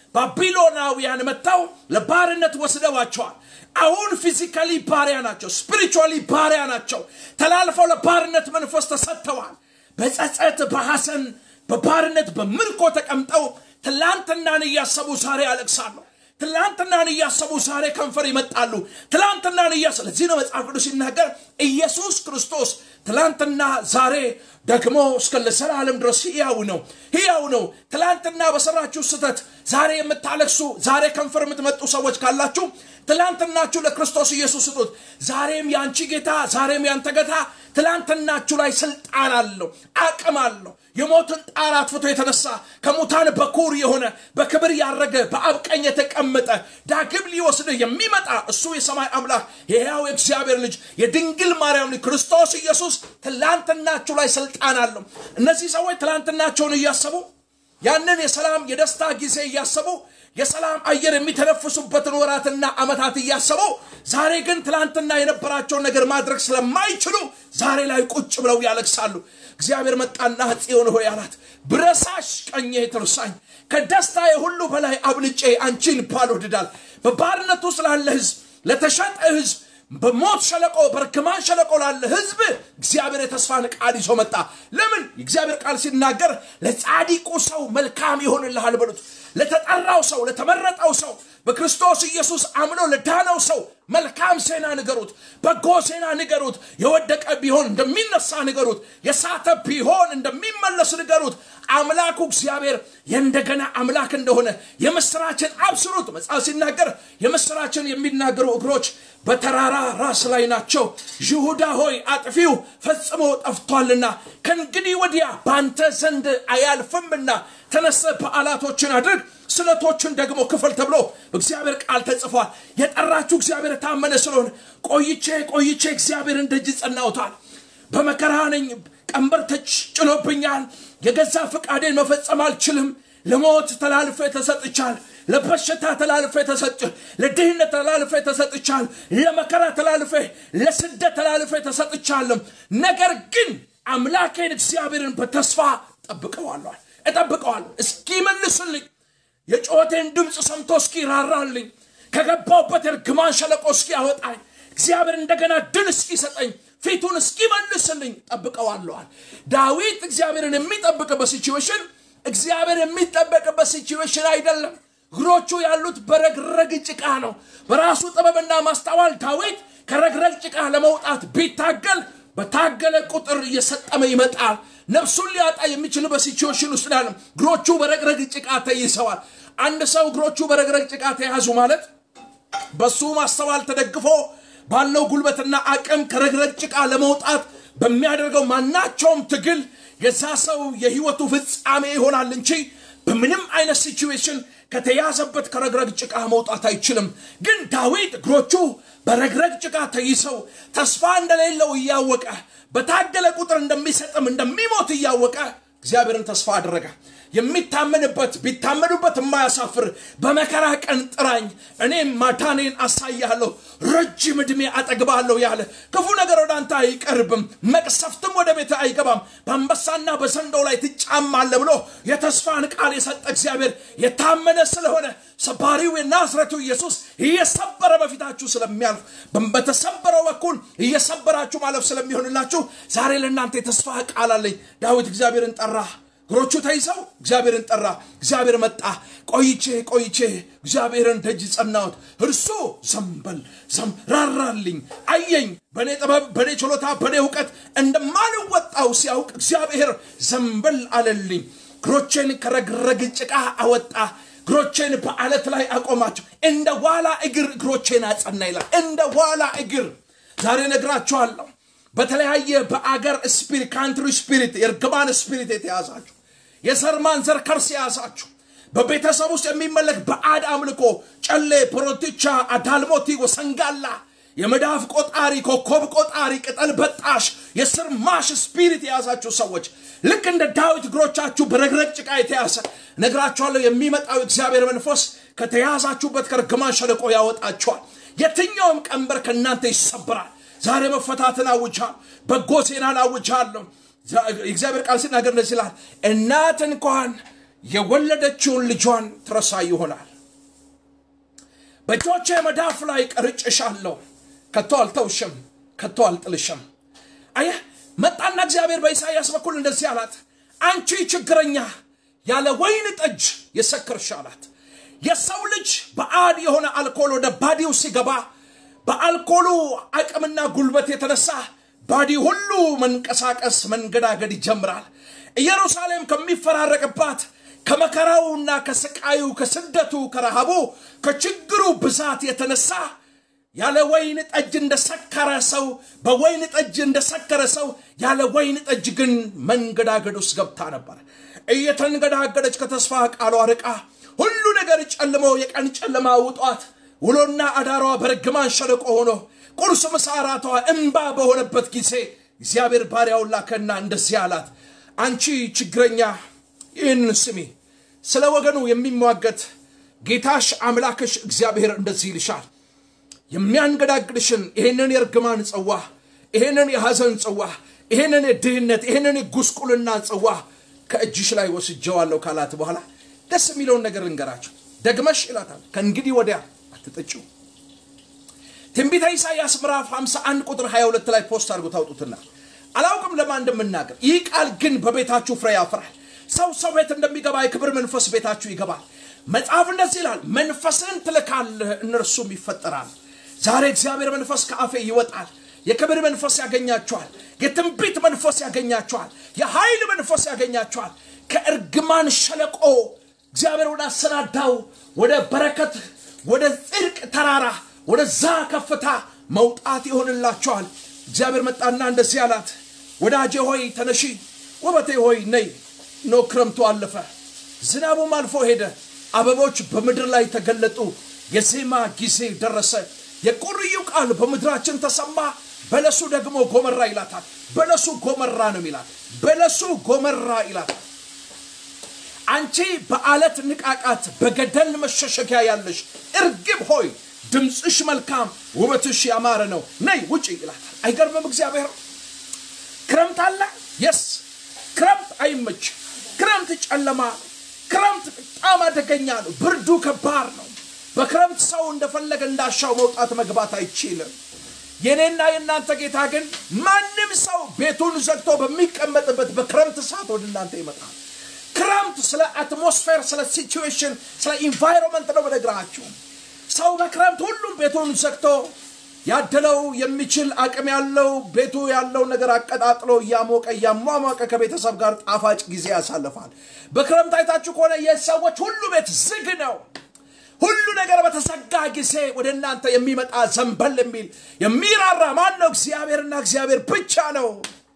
ባቢሎናውያን መጣው ለባርነት ወስደዋቸዋል አሁን ፊዚካሊ ባሪያ ናቸው ስፒሪቹዋሊ ባሪያ ናቸው ተላልፈው ለባርነት መንፈስ ተሰጥተዋል በጸጸት በሐዘን በባርነት በምርኮ ተቀምጠው ትላንትናን ያሰቡ ዛሬ ያለቅሳሉ ትላንትናን ያሰቡ ዛሬ ከንፈር ይመጣሉ ትላንትናን ያሰ ለዚህ ነው መጽሐፍ ቅዱስ ሲናገር ኢየሱስ ክርስቶስ ትላንትና ዛሬ ደግሞ እስከ ለዘላለም ድረስ ሕያው ነው ሕያው ነው ትላንትና በሰራችሁ ስተት ዛሬ የምታለቅሱ ዛሬ ከንፈር የምትመጡ ሰዎች ካላችሁ ትላንትናችሁ ለክርስቶስ ኢየሱስ ስጡት ዛሬም ያንቺ ጌታ ዛሬም ያንተ ጌታ ትላንትናችሁ ላይ ስልጣን አለው አቅም አለው የሞትን ጣራት ፍቶ የተነሳ ከሙታን በኩር የሆነ በክብር ያረገ በአብ ቀኝ የተቀመጠ ዳግም ሊወስድ የሚመጣ እሱ የሰማይ አምላክ የሕያው እግዚአብሔር ልጅ የድንግል ማርያም ልጅ ክርስቶስ ኢየሱስ ትላንትናችሁ ላይ ስልጣን አለው እነዚህ ሰዎች ትላንትናቸውን ያሰቡ ያንን የሰላም የደስታ ጊዜ ያሰቡ የሰላም አየር የሚተነፍሱበትን ወራትና አመታት ያሰቡ ዛሬ ግን ትላንትና የነበራቸው ነገር ማድረግ ስለማይችሉ ዛሬ ላይ ቁጭ ብለው ያለቅሳሉ እግዚአብሔር መጣና ጽዮን ሆይ አላት ብረሳሽ ቀኜ ትርሳኝ ከደስታዬ ሁሉ በላይ አብልጬ አንቺን ባልወድዳል በባርነት ውስጥ ላለ ሕዝብ ለተሸጠ ሕዝብ በሞት ሸለቆ በርግማን ሸለቆ ላለ ሕዝብ እግዚአብሔር የተስፋን ቃል ይዞ መጣ ለምን እግዚአብሔር ቃል ሲናገር ለጻድቁ ሰው መልካም ይሆንልሃል በሉት ለተጠራው ሰው ለተመረጠው ሰው በክርስቶስ ኢየሱስ አምኖ ለዳነው ሰው መልካም ዜና ንገሩት በጎ ዜና ንገሩት የወደቀ ቢሆን እንደሚነሳ ንገሩት የሳተ ቢሆን እንደሚመለስ ንገሩት አምላኩ እግዚአብሔር የእንደገና አምላክ እንደሆነ የምስራችን አብስሩት መጽሐፍ ሲናገር የምስራችን የሚናገሩ እግሮች በተራራ ራስ ላይ ናቸው ይሁዳ ሆይ አጥፊው ፈጽሞ ጠፍቷልና ከእንግዲህ ወዲያ ባንተ ዘንድ አያልፍምና ተነስ በዓላቶችን አድርግ ስለቶችን ደግሞ ክፈል ተብሎ እግዚአብሔር ቃል ተጽፏል የጠራችሁ እግዚአብሔር ታመነ ስለሆነ ቆይቼ ቆይቼ እግዚአብሔር እንደጅ ጸናውታል በመከራ ነኝ ቀንበር ተጭኖብኛል የገዛ ፈቃዴን መፈጸም አልችልም ለሞት ተላልፈ ተሰጥቻል ለበሽታ ተላልፈ ተሰጥ ለድህነት ተላልፈ ተሰጥቻል ለመከራ ተላልፈ ለስደት ተላልፈ ተሰጥቻል ነገር ግን አምላኬን እግዚአብሔርን በተስፋ ጠብቀዋለሁ እጠብቀዋለሁ እስኪ መልስልኝ የጮቴን ድምጽ ሰምቶ እስኪ ራራልኝ ከገባውበት እርግማን ሸለቆ እስኪ ያወጣኝ እግዚአብሔር እንደገና ድል እስኪ ሰጠኝ ፊቱን እስኪ መልስልኝ ጠብቀዋለሁ ዳዊት እግዚአብሔርን የሚጠብቅበት ሲቹዌሽን እግዚአብሔር የሚጠብቅበት ሲቹዌሽን አይደለም እግሮቹ ያሉት በረግረግ ጭቃ ነው በራሱ ጥበብና ማስተዋል ዳዊት ከረግረግ ጭቃ ለመውጣት ቢታገል በታገለ ቁጥር እየሰጠመ ይመጣል ነፍሱን ሊያጣ የሚችልበት ሲቹዌሽን ውስጥ ነው እግሮቹ በረግረግ ጭቃ ተይዘዋል አንድ ሰው እግሮቹ በረግረግ ጭቃ ተያዙ ማለት በሱ ማስተዋል ተደግፎ ባለው ጉልበትና አቅም ከረግረግ ጭቃ ለመውጣት በሚያደርገው ማናቸውም ትግል የዛ ሰው የህይወቱ ፍጻሜ ይሆናል እንጂ በምንም አይነት ሲቹዌሽን ከተያዘበት ከረግረግ ጭቃ መውጣት አይችልም ግን ዳዊት እግሮቹ በረግረግ ጭቃ ተይዘው ተስፋ እንደሌለው ያወቀ በታገለ ቁጥር እንደሚሰጥም እንደሚሞት ያወቀ እግዚአብሔርን ተስፋ አደረገ የሚታመንበት ቢታመኑበት የማያሳፍር በመከራ ቀን ጥራኝ እኔም ማዳኔን አሳያለሁ ረጅም ዕድሜ አጠግባለሁ ያለ ክፉ ነገር ወደ አንተ አይቀርብም መቅሰፍትም ወደ ቤት አይገባም በአንበሳና በዘንዶው ላይ ትጫማለህ ብሎ የተስፋን ቃል የሰጠ እግዚአብሔር የታመነ ስለሆነ ሰባሪው የናዝሬቱ ኢየሱስ እየሰበረ በፊታችሁ ስለሚያልፍ በተሰበረው በኩል እየሰበራችሁ ማለፍ ስለሚሆንላችሁ ዛሬ ለእናንተ የተስፋ ቃል አለኝ ዳዊት እግዚአብሔርን ጠራ እግሮቹ ተይዘው እግዚአብሔርን ጠራ እግዚአብሔር መጣ ቆይቼ ቆይቼ እግዚአብሔርን ደጅ ጸናሁት እርሱ ዘንበል ዘም ራራልኝ አየኝ በኔ ጥበብ በኔ ችሎታ በኔ ዕውቀት እንደማልወጣው ሲያውቅ እግዚአብሔር ዘንበል አለልኝ እግሮቼን ከረግረግ ጭቃ አወጣ እግሮቼን በአለት ላይ አቆማቸው እንደ ዋላ እግር እግሮቼን አጸና ይላል እንደ ዋላ እግር ዛሬ ነግራችኋለሁ በተለያየ በአገር ስፒሪት ካንትሪ ስፒሪት የርግማን ስፒሪት የተያዛችሁ የሰርማን ዘር ከርስ ያዛችሁ በቤተሰብ ውስጥ የሚመለክ በአድ አምልኮ ጨሌ ፕሮቲቻ አዳልሞቲ ወሰንጋላ የመዳፍ ቆጣሪ ኮኮብ ቆጣሪ ቅጠል በጣሽ የሰርማሽ ስፒሪት ያዛችሁ ሰዎች ልክ እንደ ዳዊት እግሮቻችሁ በረግረግ ጭቃ የተያዘ ነግራችኋለሁ የሚመጣው እግዚአብሔር መንፈስ ከተያዛችሁበት ከርግማን ሸለቆ ያወጣችኋል የትኛውም ቀንበር ከእናንተ ይሰብራል ዛሬ መፈታትን አውጃለሁ በጎ ዜናን አውጃለሁ እግዚአብሔር ቃል ሲናገር እንደዚህ ይላል እናት እንኳን የወለደችውን ልጇን ትረሳ ይሆናል በእጆቼ መዳፍ ላይ ቀርጬሻለሁ ከቶ አልተውሽም ከቶ አልጥልሽም አየህ መጣና እግዚአብሔር በኢሳይያስ በኩል እንደዚህ አላት አንቺ ችግረኛ ያለ ወይን ጠጅ የሰከርሽ አላት የሰው ልጅ በአድ የሆነ አልኮል ወደ ባዲው ሲገባ በአልኮሉ አቅምና ጉልበት የተነሳ ባዲ ሁሉ መንቀሳቀስ መንገዳገድ ይጀምራል ኢየሩሳሌም ከሚፈራረቅባት ከመከራውና ከስቃዩ ከስደቱ ከረሃቡ ከችግሩ ብዛት የተነሳ ያለ ወይን ጠጅ እንደሰከረ ሰው በወይን ጠጅ እንደሰከረ ሰው ያለ ወይን ጠጅ ግን መንገዳገድ ውስጥ ገብታ ነበር እየተንገዳገደች ከተስፋ ቃሏ ርቃ ሁሉ ነገር ጨልሞ የቀን ጨለማ ውጧት ውሎና አዳሯ በርግማን ሸለቆ ሆኖ ቁርስ መሳራቷ እንባ በሆነበት ጊዜ እግዚአብሔር ባሪያውን ላከና እንደዚህ አላት አንቺ ችግረኛ ይህን ስሚ ስለ ወገኑ የሚሟገት ጌታሽ አምላክሽ እግዚአብሔር እንደዚህ ይልሻል የሚያንገዳግድሽን ይሄንን የርግማን ጽዋ ይሄንን የሐዘን ጽዋ ይሄንን የድህነት ይሄንን የጉስቁልና ጽዋ ከእጅሽ ላይ ወስጄዋለሁ ካላት በኋላ ደስ የሚለውን ነገር እንገራችሁ ደግመሽ ይላታል ከእንግዲህ ወዲያ አትጠጪው ትንቢተ ኢሳይያስ ምዕራፍ ሃምሳ አንድ ቁጥር ሃያ ሁለት ላይ ፖስት አድርጎ ታውጡትና አላውቅም ለማን እንደምናገር ይህ ቃል ግን በቤታችሁ ፍሬ ያፈራል ሰው ሰው ቤት እንደሚገባ የክብር መንፈስ ቤታችሁ ይገባል መጽሐፍ እንደዚህ ይላል መንፈስን ትልካለህ እነርሱም ይፈጠራል ዛሬ እግዚአብሔር መንፈስ ከአፌ ይወጣል የክብር መንፈስ ያገኛችኋል የትንቢት መንፈስ ያገኛችኋል የኃይል መንፈስ ያገኛችኋል ከእርግማን ሸለቆ እግዚአብሔር ወደ አሰናዳው ወደ በረከት ወደ ጽድቅ ተራራ ወደ ዛ ከፍታ መውጣት ይሆንላችኋል እግዚአብሔር መጣና እንደዚህ አላት ወዳጄ ሆይ ተነሺ ወበቴ ሆይ ነይ ኖ ክረምቱ አለፈ ዝናቡም አልፎ ሄደ አበቦች በመድር ላይ ተገለጡ የዜማ ጊዜ ደረሰ የቁርዩ ቃል በመድራችን ተሰማ በለሱ ደግሞ ጎመራ ይላታል በለሱ ጎመራ ነው ይላል በለሱ ጎመራ ይላታል አንቺ በአለት ንቃቃት በገደል መሸሸጊያ ያለሽ እርግብ ሆይ ድምጽሽ መልካም ውበትሽ ያማረ ነው ነይ ውጪ ይላታል አይገርምም እግዚአብሔር ክረምት አለ yes ክረምት አይመች ክረምት ጨለማ ክረምት በጣም አደገኛ ነው ብርዱ ከባድ ነው በክረምት ሰው እንደፈለገ እንዳሻው መውጣት መግባት አይችልም የኔና የናንተ ጌታ ግን ማንንም ሰው ቤቱን ዘግቶ በሚቀመጥበት በክረምት ሰዓት ወደ እናንተ ይመጣል ክረምት ስለ አትሞስፌር ስለ ሲቹዌሽን ስለ ኢንቫይሮንመንት ነው በነግራችሁ ሰው በክረምት ሁሉም ቤቱን ዘግቶ ያደለው የሚችል አቅም ያለው ቤቱ ያለው ነገር አቀጣጥሎ ያሞቀ ያሟሟቀ ከቤተሰብ ጋር ጣፋጭ ጊዜ ያሳልፋል በክረምት አይታችሁ ከሆነ የሰዎች ሁሉ ቤት ዝግ ነው ሁሉ ነገር በተሰጋ ጊዜ ወደ እናንተ የሚመጣ ዘንበል የሚል የሚራራ ማን ነው እግዚአብሔርና እግዚአብሔር ብቻ ነው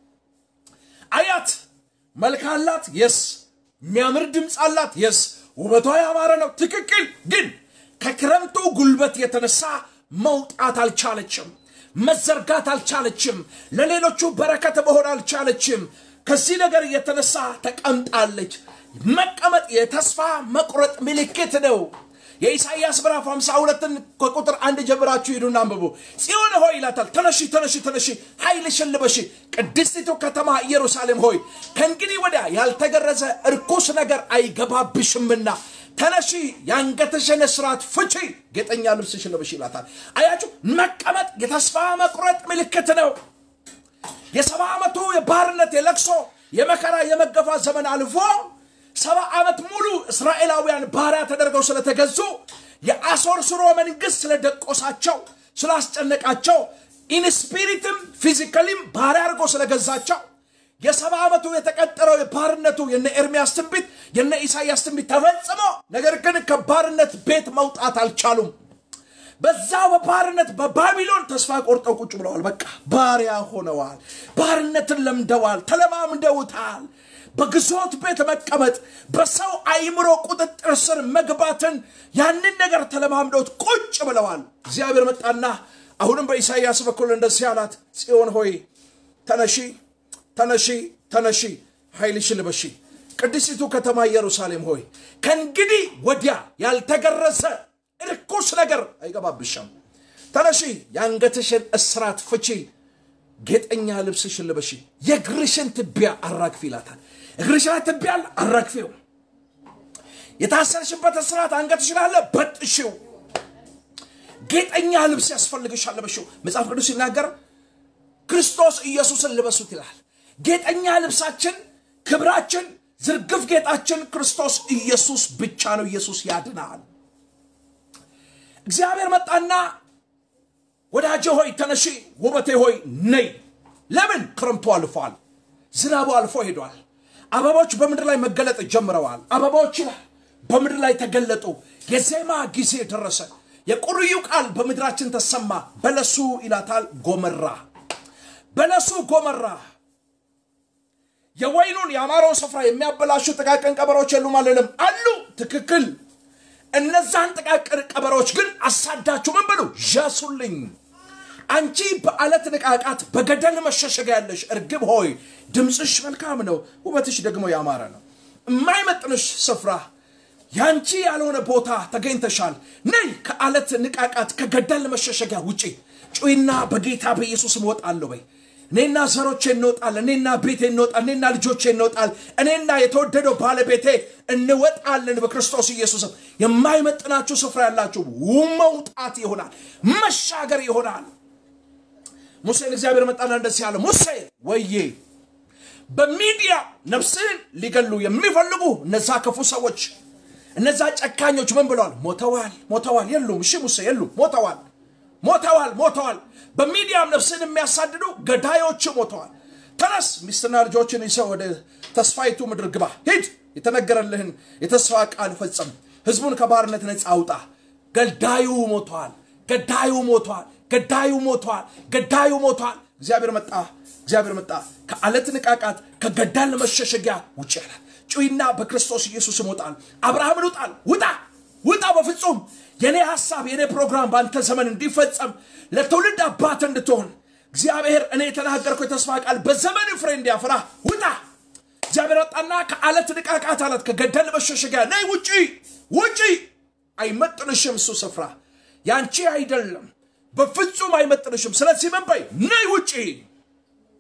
አያት መልካላት yes የሚያምር ድምጽ አላት yes ውበቷ ያማረ ነው ትክክል ግን ከክረምቱ ጉልበት የተነሳ መውጣት አልቻለችም መዘርጋት አልቻለችም ለሌሎቹ በረከት መሆን አልቻለችም ከዚህ ነገር የተነሳ ተቀምጣለች መቀመጥ የተስፋ መቁረጥ ምልክት ነው የኢሳይያስ ምዕራፍ ሃምሳ ሁለት ቁጥር አንድ ጀምራችሁ ሄዱና አንብቡ ጽዮን ሆይ ይላታል ተነሺ ተነሺ ተነሺ ኃይልሽን ልበሺ ቅድስቲቱ ከተማ ኢየሩሳሌም ሆይ ከእንግዲህ ወዲያ ያልተገረዘ እርኩስ ነገር አይገባብሽምና ተነሺ ያንገትሽን እስራት ፍቺ ጌጠኛ ልብስሽን ልበሺ ይላታል አያችሁ መቀመጥ የተስፋ መቁረጥ ምልክት ነው የሰባ ዓመቱ የባርነት የለቅሶ የመከራ የመገፋት ዘመን አልፎ ሰባ ዓመት ሙሉ እስራኤላውያን ባሪያ ተደርገው ስለተገዙ የአሦር ሥርወ መንግስት ስለደቆሳቸው ስላስጨነቃቸው ኢን ስፒሪትም ፊዚካሊም ባሪያ አድርጎ ስለገዛቸው የሰባ ዓመቱ የተቀጠረው የባርነቱ የነ ኤርሚያስ ትንቢት የነ ኢሳይያስ ትንቢት ተፈጽሞ ነገር ግን ከባርነት ቤት መውጣት አልቻሉም በዛው በባርነት በባቢሎን ተስፋ ቆርጠው ቁጭ ብለዋል በቃ ባሪያ ሆነዋል ባርነትን ለምደዋል ተለማምደውታል በግዞት ቤት መቀመጥ በሰው አይምሮ ቁጥጥር ስር መግባትን ያንን ነገር ተለማምደውት ቁጭ ብለዋል እግዚአብሔር መጣና አሁንም በኢሳይያስ በኩል እንደዚህ ያላት ጽዮን ሆይ ተነሺ ተነሺ ተነሺ ኃይልሽን ልበሺ ቅድስቲቱ ከተማ ኢየሩሳሌም ሆይ ከእንግዲህ ወዲያ ያልተገረዘ እርኩስ ነገር አይገባብሽም ተነሺ ያንገትሽን እስራት ፍቺ ጌጠኛ ልብስሽን ልበሺ የግርሽን ትቢያ አራግፊ ይላታል እግርሽን ትቢያ አራግፊው የታሰርሽበት እስራት አንገትሽን አለ በጥሽው ጌጠኛ ልብስ ያስፈልግሻል ልበሺው መጽሐፍ ቅዱስ ሲናገር ክርስቶስ ኢየሱስን ልበሱት ይላል ጌጠኛ ልብሳችን ክብራችን ዝርግፍ ጌጣችን ክርስቶስ ኢየሱስ ብቻ ነው ኢየሱስ ያድናል እግዚአብሔር መጣና ወዳጄ ሆይ ተነሺ ውበቴ ሆይ ነይ ለምን ክረምቱ አልፏል ዝናቡ አልፎ ሄዷል አበቦች በመድር ላይ መገለጥ ጀምረዋል አበቦች በመድር ላይ ተገለጡ የዜማ ጊዜ ደረሰ የቁርዩ ቃል በመድራችን ተሰማ በለሱ ይላታል ጎመራ በለሱ ጎመራ የወይኑን ያማረው ስፍራ የሚያበላሹ ጥቃቅን ቀበሮች የሉም አለለም አሉ ትክክል እነዛን ጥቃቅን ቀበሮች ግን አሳዳችሁ ምን ብሉ ጃሱልኝ አንቺ በአለት ንቃቃት በገደል መሸሸጊያ ያለሽ እርግብ ሆይ ድምጽሽ መልካም ነው ውበትሽ ደግሞ ያማረ ነው የማይመጥንሽ ስፍራ ያንቺ ያልሆነ ቦታ ተገኝተሻል ነይ ከአለት ንቃቃት ከገደል መሸሸጊያ ውጪ ጩይና በጌታ በኢየሱስ ወጣለሁ በይ እኔና ዘሮቼ እንወጣለን እኔና ቤቴ እንወጣለን እኔና ልጆቼ እንወጣለን እኔና የተወደደው ባለቤቴ እንወጣለን በክርስቶስ ኢየሱስ የማይመጥናችሁ ስፍራ ያላችሁ መውጣት ይሆናል መሻገር ይሆናል ሙሴ እግዚአብሔር መጣና እንደዚህ ያለ ሙሴ ወዬ በሚዲያ ነፍስን ሊገሉ የሚፈልጉ እነዛ ክፉ ሰዎች እነዛ ጨካኞች ምን ብለዋል ሞተዋል ሞተዋል የሉም እሺ ሙሴ የሉም ሞተዋል ሞተዋል ሞተዋል በሚዲያም ነፍስን የሚያሳድዱ ገዳዮች ሞተዋል ተነስ ሚስትና ልጆችን ይዘህ ወደ ተስፋይቱ ምድር ግባ ሂድ የተነገረልህን የተስፋ ቃል ፈጽም ህዝቡን ከባርነት ነፃ አውጣ ገዳዩ ሞተዋል ገዳዩ ሞተዋል ገዳዩ ሞተዋል ገዳዩ ሞተዋል እግዚአብሔር መጣ እግዚአብሔር መጣ ከአለት ንቃቃት ከገዳል መሸሸጊያ ውጪ ያለ ጩይና በክርስቶስ ኢየሱስ ሞታል አብርሃም ውጣል ውጣ ውጣ በፍጹም የኔ ሐሳብ የኔ ፕሮግራም ባንተ ዘመን እንዲፈጸም ለትውልድ አባት እንድትሆን እግዚአብሔር እኔ የተናገርኩ የተስፋ ቃል በዘመን ፍሬ እንዲያፈራ ውጣ እግዚአብሔር ወጣና ከአለት ንቃቃት አለት ከገደል መሸሸጊያ ነይ ውጪ ውጪ አይመጥንሽም እሱ ስፍራ ያንቺ አይደለም በፍጹም አይመጥንሽም ስለዚህ ምን በይ ነይ ውጪ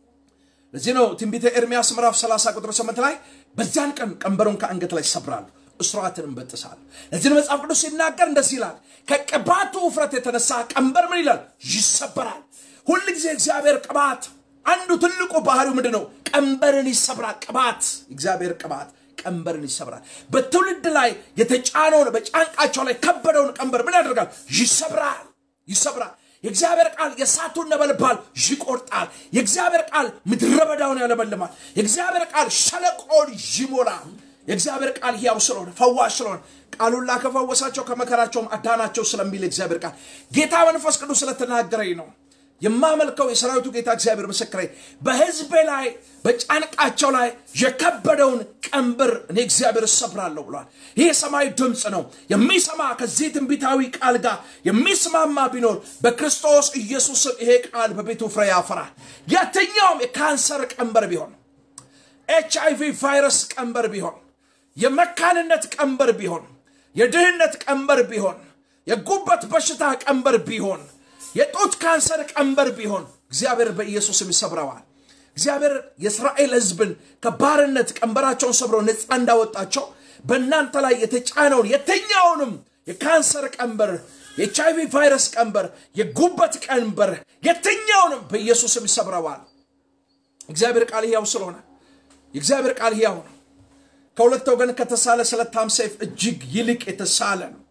ለዚህ ነው ትንቢተ ኤርሚያስ ምዕራፍ ሰላሳ ቁጥር ስምንት ላይ በዛን ቀን ቀንበሩን ከአንገት ላይ ሰብራል እስራትን እንበጥሳለን ለዚህ መጽሐፍ ቅዱስ ሲናገር እንደዚህ ይላል ከቅባቱ ውፍረት የተነሳ ቀንበር ምን ይላል ይሰበራል ሁሉ ጊዜ እግዚአብሔር ቅባት አንዱ ትልቁ ባህሪው ምንድነው ቀንበርን ይሰብራል ቅባት እግዚአብሔር ቅባት ቀንበርን ይሰብራል በትውልድ ላይ የተጫነውን በጫንቃቸው ላይ ከበደውን ቀንበር ምን ያደርጋል ይሰብራል ይሰብራል የእግዚአብሔር ቃል የሳቱን ነበልባል ይቆርጣል የእግዚአብሔር ቃል ምድረበዳውን ያለመልማል የእግዚአብሔር ቃል ሸለቆን ይሞላል የእግዚአብሔር ቃል ያው ስለሆነ ፈዋሽ ስለሆነ ቃሉን ላከፈወሳቸው ከመከራቸው አዳናቸው ስለሚል እግዚአብሔር ቃል ጌታ መንፈስ ቅዱስ ስለተናገረኝ ነው የማመልከው የሰራዊቱ ጌታ እግዚአብሔር ምስክሬ በህዝብ ላይ በጫንቃቸው ላይ የከበደውን ቀንበር እኔ እግዚአብሔር ሰብራለሁ ብሏል ይሄ ሰማይ ድምጽ ነው የሚሰማ ከዚህ ትንቢታዊ ቃል ጋር የሚስማማ ቢኖር በክርስቶስ ኢየሱስ ይሄ ቃል በቤቱ ፍሬ ያፈራል የትኛውም የካንሰር ቀንበር ቢሆን ኤች አይ ቪ ቫይረስ ቀንበር ቢሆን የመካንነት ቀንበር ቢሆን የድህነት ቀንበር ቢሆን የጉበት በሽታ ቀንበር ቢሆን የጡት ካንሰር ቀንበር ቢሆን እግዚአብሔር በኢየሱስ ይሰብራዋል እግዚአብሔር የእስራኤል ህዝብን ከባርነት ቀንበራቸውን ሰብሮ ነፃ እንዳወጣቸው በእናንተ ላይ የተጫነውን የትኛውንም የካንሰር ቀንበር የኤች አይ ቪ ቫይረስ ቀንበር የጉበት ቀንበር የትኛውንም በኢየሱስ ይሰብራዋል እግዚአብሔር ቃል ያው ስለሆነ እግዚአብሔር ቃል ያው ነው ከሁለት ወገን ከተሳለ ስለታም ሰይፍ እጅግ ይልቅ የተሳለ ነው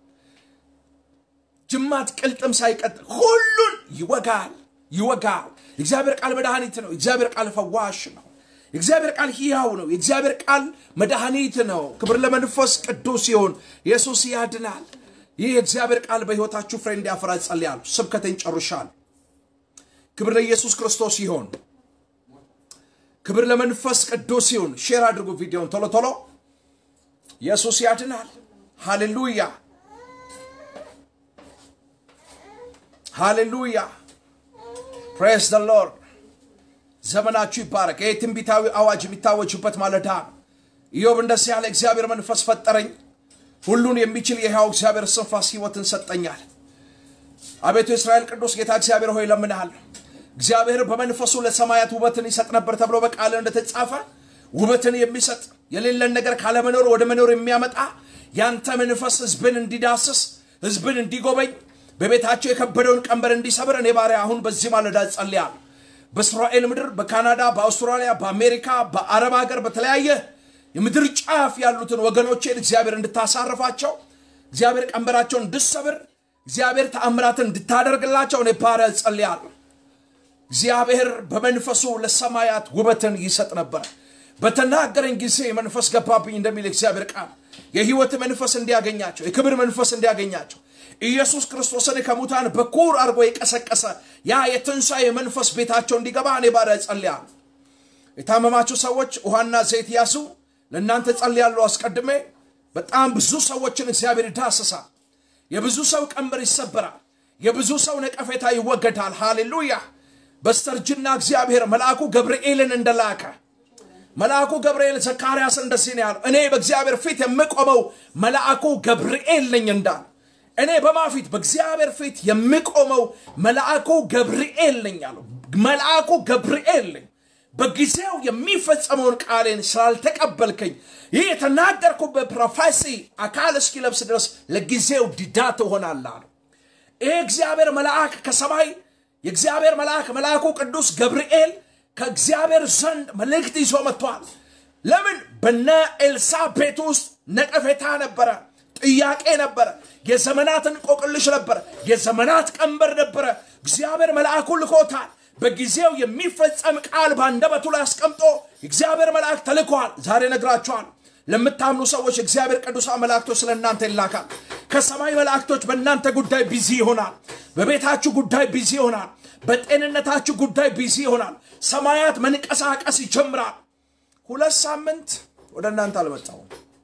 ጅማት ቅልጥም ሳይቀጥ ሁሉን ይወጋል ይወጋል እግዚአብሔር ቃል መድኃኒት ነው እግዚአብሔር ቃል ፈዋሽ ነው እግዚአብሔር ቃል ሕያው ነው እግዚአብሔር ቃል መድኃኒት ነው ክብር ለመንፈስ ቅዱስ ይሁን ኢየሱስ ያድናል ይህ እግዚአብሔር ቃል በህይወታችሁ ፍሬ እንዲያፈራ ጸልያለሁ ስብከቴን ጨርሻለሁ ክብር ለኢየሱስ ክርስቶስ ይሁን ክብር ለመንፈስ ቅዱስ ይሁን ሼር አድርጉ ቪዲዮን ቶሎ ቶሎ ኢየሱስ ያድናል ሃሌሉያ ሃሌሉያ praise the lord ዘመናችሁ ይባረክ ይሄ ትንቢታዊ አዋጅ የሚታወጅበት ማለዳ ኢዮብ እንደዚህ ያለ እግዚአብሔር መንፈስ ፈጠረኝ ሁሉን የሚችል የሕያው እግዚአብሔር ስንፋስ ሕይወትን ሰጠኛል አቤቱ እስራኤል ቅዱስ ጌታ እግዚአብሔር ሆይ ለምንሃል እግዚአብሔር በመንፈሱ ለሰማያት ውበትን ይሰጥ ነበር ተብሎ በቃል እንደተጻፈ ውበትን የሚሰጥ የሌለን ነገር ካለ መኖር ወደ መኖር የሚያመጣ ያንተ መንፈስ ህዝብን እንዲዳስስ ህዝብን እንዲጎበኝ በቤታቸው የከበደውን ቀንበር እንዲሰብር እኔ ባሪያ አሁን በዚህ ማለዳ ጸልያለሁ በእስራኤል ምድር በካናዳ በአውስትራሊያ በአሜሪካ በአረብ ሀገር በተለያየ የምድር ጫፍ ያሉትን ወገኖቼን እግዚአብሔር እንድታሳርፋቸው እግዚአብሔር ቀንበራቸውን እንድሰብር እግዚአብሔር ተአምራትን እንድታደርግላቸው እኔ ባሪያ ጸልያለሁ እግዚአብሔር በመንፈሱ ለሰማያት ውበትን ይሰጥ ነበር በተናገረኝ ጊዜ መንፈስ ገባብኝ እንደሚል እግዚአብሔር ቃል የሕይወት መንፈስ እንዲያገኛቸው የክብር መንፈስ እንዲያገኛቸው ኢየሱስ ክርስቶስን ከሙታን በኩር አርጎ የቀሰቀሰ ያ የትንሣኤ መንፈስ ቤታቸው እንዲገባ እኔ ባሪያ ጸልያለሁ የታመማችሁ ሰዎች ውሃና ዘይት ያዙ ለእናንተ ጸልያለሁ አስቀድሜ በጣም ብዙ ሰዎችን እግዚአብሔር ይዳስሳል የብዙ ሰው ቀንበር ይሰበራል የብዙ ሰው ነቀፌታ ይወገዳል ሃሌሉያ በስተርጅና እግዚአብሔር መልአኩ ገብርኤልን እንደላከ መልአኩ ገብርኤል ዘካርያስ እንደዚህ ነው ያለው እኔ በእግዚአብሔር ፊት የምቆመው መልአኩ ገብርኤል ነኝ እንዳለ እኔ በማፊት በእግዚአብሔር ፊት የምቆመው መልአኩ ገብርኤል ነኝ ያለው መልአኩ ገብርኤል ነኝ በጊዜው የሚፈጸመውን ቃሌን ስላልተቀበልከኝ ይህ የተናገርኩበት ፕሮፌሲ አካል እስኪለብስ ድረስ ለጊዜው ዲዳ ትሆናለህ ይህ እግዚአብሔር መልአክ ከሰማይ የእግዚአብሔር መልአክ መልአኩ ቅዱስ ገብርኤል ከእግዚአብሔር ዘንድ መልእክት ይዞ መጥቷል ለምን በነ ኤልሳ ቤት ውስጥ ነቀፌታ ነበረ ጥያቄ ነበረ የዘመናት እንቆቅልሽ ነበረ የዘመናት ቀንበር ነበረ እግዚአብሔር መልአኩን ልኮታል በጊዜው የሚፈጸም ቃል ባንደበቱ ላይ አስቀምጦ እግዚአብሔር መልአክ ተልኳል ዛሬ ነግራችኋል ለምታምኑ ሰዎች እግዚአብሔር ቅዱሳን መላእክቶች ስለእናንተ ይላካል ከሰማይ መላእክቶች በእናንተ ጉዳይ ቢዚ ይሆናል በቤታችሁ ጉዳይ ቢዚ ይሆናል በጤንነታችሁ ጉዳይ ቢዚ ይሆናል ሰማያት መንቀሳቀስ ይጀምራል ሁለት ሳምንት ወደ እናንተ አልመጣው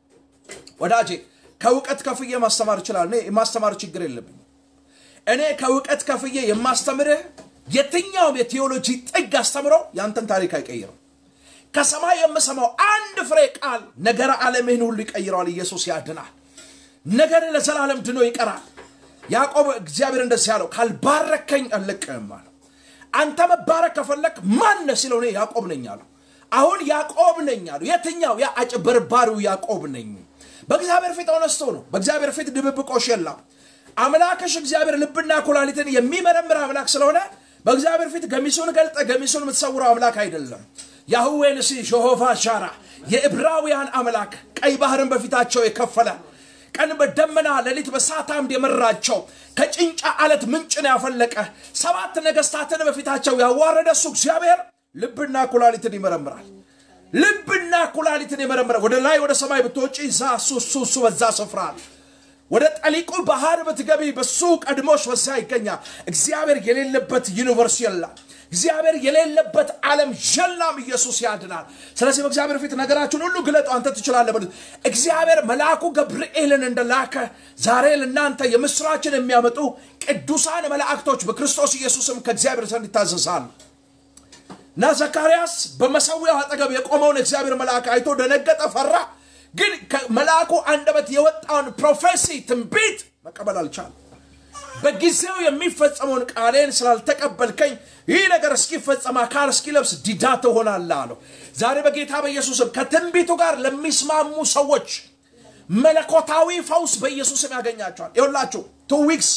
ወዳጄ ከውቀት ከፍዬ ማስተማር ይችላል እኔ ማስተማር ችግር የለብኝ እኔ ከውቀት ከፍዬ የማስተምርህ የትኛው የቴዎሎጂ ጥግ አስተምሮ ያንተን ታሪክ አይቀይረው ከሰማይ የምሰማው አንድ ፍሬ ቃል ነገር ዓለምን ሁሉ ይቀይራል ኢየሱስ ያድናል ነገር ለዘላለም ድኖ ይቀራል ያዕቆብ እግዚአብሔር እንደዚህ ያለው ካልባረከኝ አልለቅህም አለ አንተ መባረክ ከፈለክ ማን ነው ሲለው እኔ ያዕቆብ ነኝ አለው አሁን ያዕቆብ ነኝ አለው የትኛው ያ አጭበርባሪው ያዕቆብ ነኝ በእግዚአብሔር ፊት ሆነስቶ ነው በእግዚአብሔር ፊት ድብብቆሽ የለም አምላክሽ እግዚአብሔር ልብና ኩላሊትን የሚመረምር አምላክ ስለሆነ በእግዚአብሔር ፊት ገሚሱን ገልጠ ገሚሱን የምትሰውረው አምላክ አይደለም ያህዌ ንሲ ጆሆቫ ሻራ የዕብራውያን አምላክ ቀይ ባህርን በፊታቸው የከፈለ ቀን በደመና ሌሊት በእሳት አምድ የመራቸው ከጭንጫ አለት ምንጭን ያፈለቀ ሰባት ነገስታትን በፊታቸው ያዋረደ እሱ እግዚአብሔር ልብና ኩላሊትን ይመረምራል ልብና ኩላሊትን ይመረምራል ወደ ላይ ወደ ሰማይ ብትወጪ ዛሱ ሱሱ በዛ ስፍራል ወደ ጠሊቁ ባህር በትገቢ በሱ ቀድሞሽ ወሳ ይገኛል እግዚአብሔር የሌለበት ዩኒቨርስ የለም እግዚአብሔር የሌለበት ዓለም የለም ኢየሱስ ያድናል ስለዚህ በእግዚአብሔር ፊት ነገራችሁን ሁሉ ግለጡ አንተ ትችላለህ በሉት እግዚአብሔር መልአኩ ገብርኤልን እንደላከ ዛሬ ለእናንተ የምስራችን የሚያመጡ ቅዱሳን መላእክቶች በክርስቶስ ኢየሱስም ከእግዚአብሔር ዘንድ ይታዘዛሉ ና ዘካርያስ በመሰዊያው አጠገብ የቆመውን እግዚአብሔር መልአክ አይቶ ደነገጠ ፈራ ግን መልአኩ አንደበት የወጣውን ፕሮፌሲ ትንቢት መቀበል አልቻለም በጊዜው የሚፈጸመውን ቃሌን ስላልተቀበልከኝ ይህ ነገር እስኪፈጸም አካል እስኪለብስ ዲዳ ትሆናለህ አለው ዛሬ በጌታ በኢየሱስም ከትንቢቱ ጋር ለሚስማሙ ሰዎች መለኮታዊ ፈውስ በኢየሱስም ያገኛቸዋል ይኸውላችሁ two weeks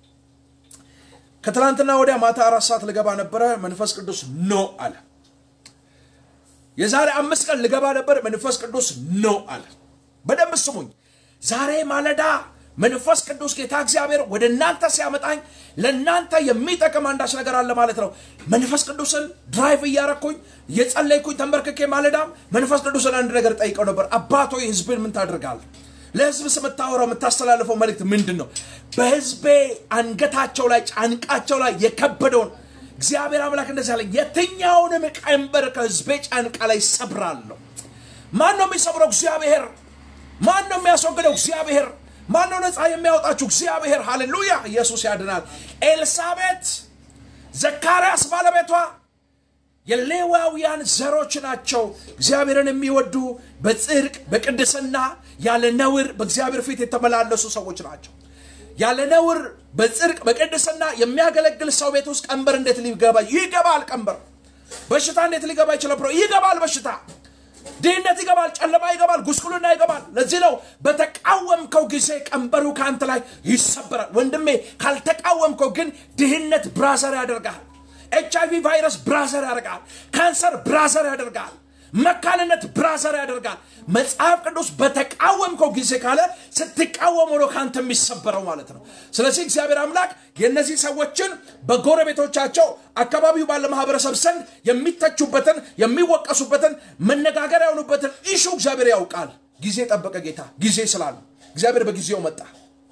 ከትላንትና ወዲያ ማታ አራት ሰዓት ልገባ ነበር መንፈስ ቅዱስ ኖ አለ የዛሬ አምስት ቀን ልገባ ነበር መንፈስ ቅዱስ ኖ አለ በደንብ ስሙኝ ዛሬ ማለዳ መንፈስ ቅዱስ ጌታ እግዚአብሔር ወደ እናንተ ሲያመጣኝ ለእናንተ የሚጠቅም አንዳች ነገር አለ ማለት ነው መንፈስ ቅዱስን ድራይቭ እያረኩኝ የጸለይኩኝ ተንበርክኬ ማለዳም መንፈስ ቅዱስን አንድ ነገር ጠይቀው ነበር አባቶ ህዝብን ምን ታደርጋለህ ለህዝብ ስምታወራው የምታስተላልፈው መልእክት ምንድነው በህዝቤ አንገታቸው ላይ ጫንቃቸው ላይ የከበደውን እግዚአብሔር አምላክ እንደዚህ አለ የትኛውንም ቀንበር ከህዝቤ ጫንቃ ላይ ሰብራለሁ ማን ነው የሚሰብረው እግዚአብሔር ማን ነው የሚያስወግደው እግዚአብሔር ማን ነው ነፃ የሚያወጣችሁ እግዚአብሔር ሃሌሉያ ኢየሱስ ያድናል ኤልሳቤጥ ዘካርያስ ባለቤቷ የሌዋውያን ዘሮች ናቸው እግዚአብሔርን የሚወዱ በጽድቅ በቅድስና ያለ ነውር በእግዚአብሔር ፊት የተመላለሱ ሰዎች ናቸው ያለ ነውር በጽድቅ በቅድስና የሚያገለግል ሰው ቤት ውስጥ ቀንበር እንዴት ሊገባ ይገባል ቀንበር በሽታ እንዴት ሊገባ ይችላል ብሮ ይገባል በሽታ ድህነት ይገባል ጨለማ ይገባል ጉስቁልና ይገባል ለዚህ ነው በተቃወምከው ጊዜ ቀንበሩ ካንተ ላይ ይሰበራል ወንድሜ ካልተቃወምከው ግን ድህነት ብራዘር ያደርጋል ኤች አይ ቪ ቫይረስ ብራዘር ያደርጋል ካንሰር ብራዘር ያደርጋል መካንነት ብራዘር ያደርጋል መጽሐፍ ቅዱስ በተቃወምከው ጊዜ ካለ ስትቃወሙ ነው ካንተ የሚሰበረው ማለት ነው ስለዚህ እግዚአብሔር አምላክ የነዚህ ሰዎችን በጎረቤቶቻቸው አካባቢው ባለ ማህበረሰብ ዘንድ የሚተቹበትን የሚወቀሱበትን መነጋገር ያውኑበትን ኢሹ እግዚአብሔር ያውቃል ጊዜ ጠበቀ ጌታ ጊዜ ስላለ እግዚአብሔር በጊዜው መጣ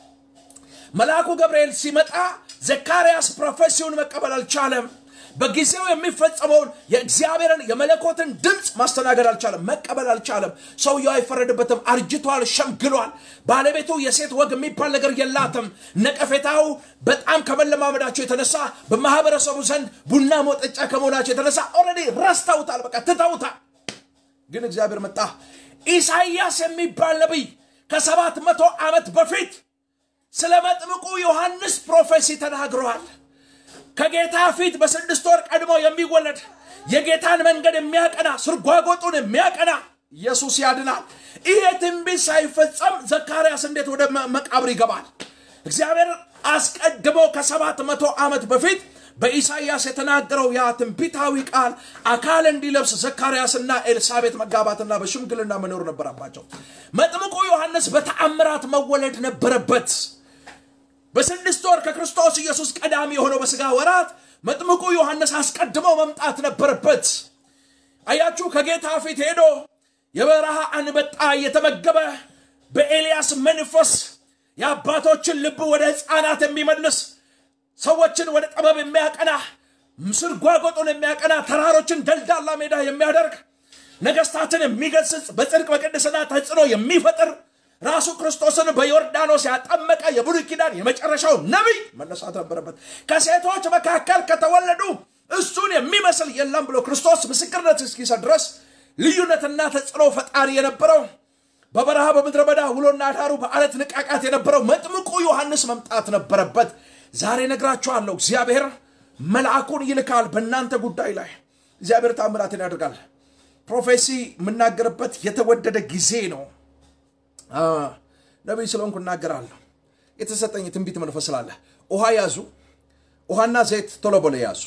መልአኩ ገብርኤል ሲመጣ ዘካርያስ ፕሮፌሲውን መቀበል አልቻለም በጊዜው የሚፈጸመውን የእግዚአብሔርን የመለኮትን ድምጽ ማስተናገድ አልቻለም መቀበል አልቻለም ሰውየው አይፈረድበትም አርጅቷል ሸምግሏል ባለቤቱ የሴት ወግ የሚባል ነገር የላትም ነቀፌታው በጣም ከመለማመዳቸው የተነሳ በማህበረሰቡ ዘንድ ቡና ሞጠጫ ከመሆናቸው የተነሳ ኦሬዲ ረስተውታል በቃ ትተውታል ግን እግዚአብሔር መጣ ኢሳይያስ የሚባል ነብይ ከሰባት መቶ ዓመት በፊት ስለመጥምቁ ዮሐንስ ፕሮፌሲ ተናግሯል ከጌታ ፊት በስድስት ወር ቀድሞ የሚወለድ የጌታን መንገድ የሚያቀና ስርጓጎጡን የሚያቀና ኢየሱስ ያድናል ይሄ ትንቢት ሳይፈጸም ዘካርያስ እንዴት ወደ መቃብር ይገባል እግዚአብሔር አስቀድሞ ከሰባት መቶ ዓመት በፊት በኢሳይያስ የተናገረው ያ ትንቢታዊ ቃል አካል እንዲለብስ ዘካርያስና ኤልሳቤጥ መጋባትና በሽምግልና መኖር ነበረባቸው መጥምቁ ዮሐንስ በተአምራት መወለድ ነበረበት በስድስት ወር ከክርስቶስ ኢየሱስ ቀዳሚ የሆነው በስጋ ወራት መጥምቁ ዮሐንስ አስቀድሞ መምጣት ነበረበት አያችሁ ከጌታ ፊት ሄዶ የበረሃ አንበጣ የተመገበ በኤልያስ መንፈስ የአባቶችን ልብ ወደ ሕፃናት የሚመልስ ሰዎችን ወደ ጥበብ የሚያቀና ምስርጓጎጡን የሚያቀና ተራሮችን ደልዳላ ሜዳ የሚያደርግ ነገስታትን የሚገስጽ በጽድቅ በቅድስና ተጽዕኖ የሚፈጥር ራሱ ክርስቶስን በዮርዳኖስ ያጠመቀ የብሉይ ኪዳን የመጨረሻው ነብይ መነሳት ነበረበት ከሴቶች መካከል ከተወለዱ እሱን የሚመስል የለም ብሎ ክርስቶስ ምስክርነት እስኪሰጥ ድረስ ልዩነትና ተጽዕኖ ፈጣሪ የነበረው በበረሃ በምድረ በዳ ውሎና ዳሩ በአለት ንቃቃት የነበረው መጥምቁ ዮሐንስ መምጣት ነበረበት ዛሬ ነግራችኋለሁ እግዚአብሔር መልአኩን ይልካል በእናንተ ጉዳይ ላይ እግዚአብሔር ታምራትን ያደርጋል ፕሮፌሲ የምናገርበት የተወደደ ጊዜ ነው ነብይ ስለሆንኩ እናገራለሁ የተሰጠኝ ትንቢት መንፈስ ስላለ ውሃ ያዙ ውሃና ዘይት ቶሎ ብለ ያዙ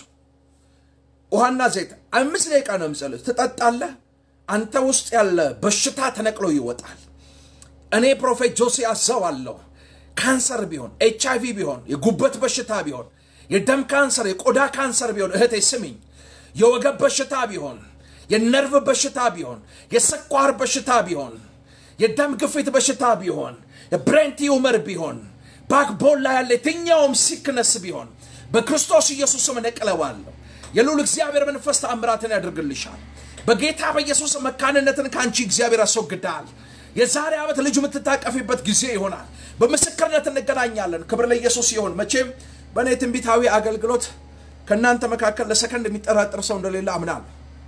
ውሃና ዘይት አምስት ደቂቃ ነው የምጸልይ ትጠጣለህ አንተ ውስጥ ያለ በሽታ ተነቅሎ ይወጣል እኔ ፕሮፌት ጆሲ አዘዋለሁ ካንሰር ቢሆን ኤችአይቪ ቢሆን የጉበት በሽታ ቢሆን የደም ካንሰር የቆዳ ካንሰር ቢሆን እህቴ ስሚኝ የወገብ በሽታ ቢሆን የነርቭ በሽታ ቢሆን የስኳር በሽታ ቢሆን የደም ግፊት በሽታ ቢሆን የብሬን ቲዩመር ቢሆን ባክቦን ላይ ያለ የትኛውም ሲክነስ ቢሆን በክርስቶስ ኢየሱስ ስም ነቅለዋለሁ የልዑል እግዚአብሔር መንፈስ ተአምራትን ያደርግልሻል በጌታ በኢየሱስ መካንነትን ካንቺ እግዚአብሔር ያስወግዳል የዛሬ ዓመት ልጅ የምትታቀፊበት ጊዜ ይሆናል በምስክርነት እንገናኛለን ክብር ለኢየሱስ ይሁን መቼም በእኔ ትንቢታዊ አገልግሎት ከናንተ መካከል ለሰከንድ የሚጠራጠር ሰው እንደሌለ አምናለሁ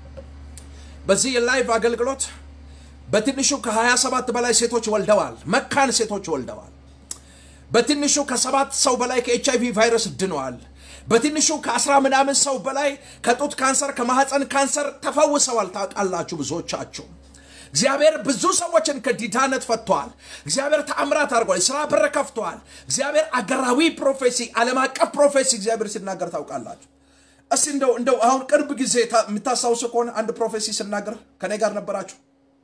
በዚህ የላይቭ አገልግሎት በትንሹ ከ27 በላይ ሴቶች ወልደዋል መካን ሴቶች ወልደዋል በትንሹ ከሰባት ሰው በላይ ከኤችአይቪ ቫይረስ ድነዋል በትንሹ ከ10 ምናምን ሰው በላይ ከጡት ካንሰር ከማህፀን ካንሰር ተፈውሰዋል ታውቃላችሁ ብዙዎቻችሁ እግዚአብሔር ብዙ ሰዎችን ከዲዳነት ፈቷል እግዚአብሔር ተአምራት አድርጓል ስራ በር ከፍቷል እግዚአብሔር አገራዊ ፕሮፌሲ ዓለም አቀፍ ፕሮፌሲ እግዚአብሔር ሲናገር ታውቃላችሁ እስቲ እንደው እንደው አሁን ቅርብ ጊዜ የምታሳውሱ ከሆነ አንድ ፕሮፌሲ ሲናገር ከኔ ጋር ነበራችሁ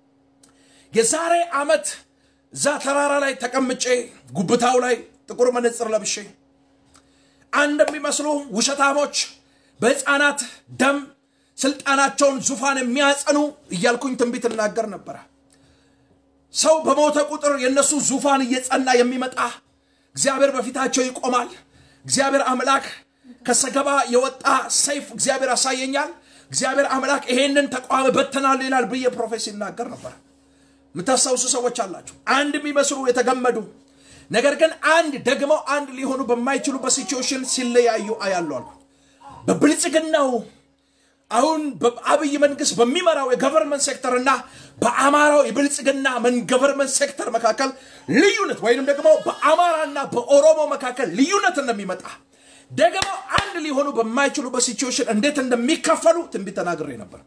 የዛሬ ዓመት ዛ ተራራ ላይ ተቀምጬ ጉብታው ላይ ጥቁር መነጽር ለብሼ አንድ የሚመስሉ ውሸታሞች በህፃናት ደም ስልጣናቸውን ዙፋን የሚያጸኑ እያልኩኝ ትንቢት እናገር ነበር ሰው በሞተ ቁጥር የነሱ ዙፋን እየጸና የሚመጣ እግዚአብሔር በፊታቸው ይቆማል እግዚአብሔር አምላክ ከሰገባ የወጣ ሰይፍ እግዚአብሔር አሳየኛል እግዚአብሔር አምላክ ይሄንን ተቋም በተናል ይላል ብዬ ፕሮፌሲ እናገር ነበር ምታሳውሱ ሰዎች አላችሁ አንድ የሚመስሉ የተገመዱ ነገር ግን አንድ ደግሞ አንድ ሊሆኑ በማይችሉ በሲቹዌሽን ሲለያዩ አያሉ አልኩ በብልጽግናው አሁን በአብይ መንግስት በሚመራው የገቨርንመንት ሴክተርና በአማራው የብልጽግና መን ገቨርንመንት ሴክተር መካከል ልዩነት ወይንም ደግሞ በአማራና በኦሮሞ መካከል ልዩነት እንደሚመጣ ደግሞ አንድ ሊሆኑ በማይችሉ በሲቹዌሽን እንዴት እንደሚከፈሉ ትንቢት ተናግሬ ነበር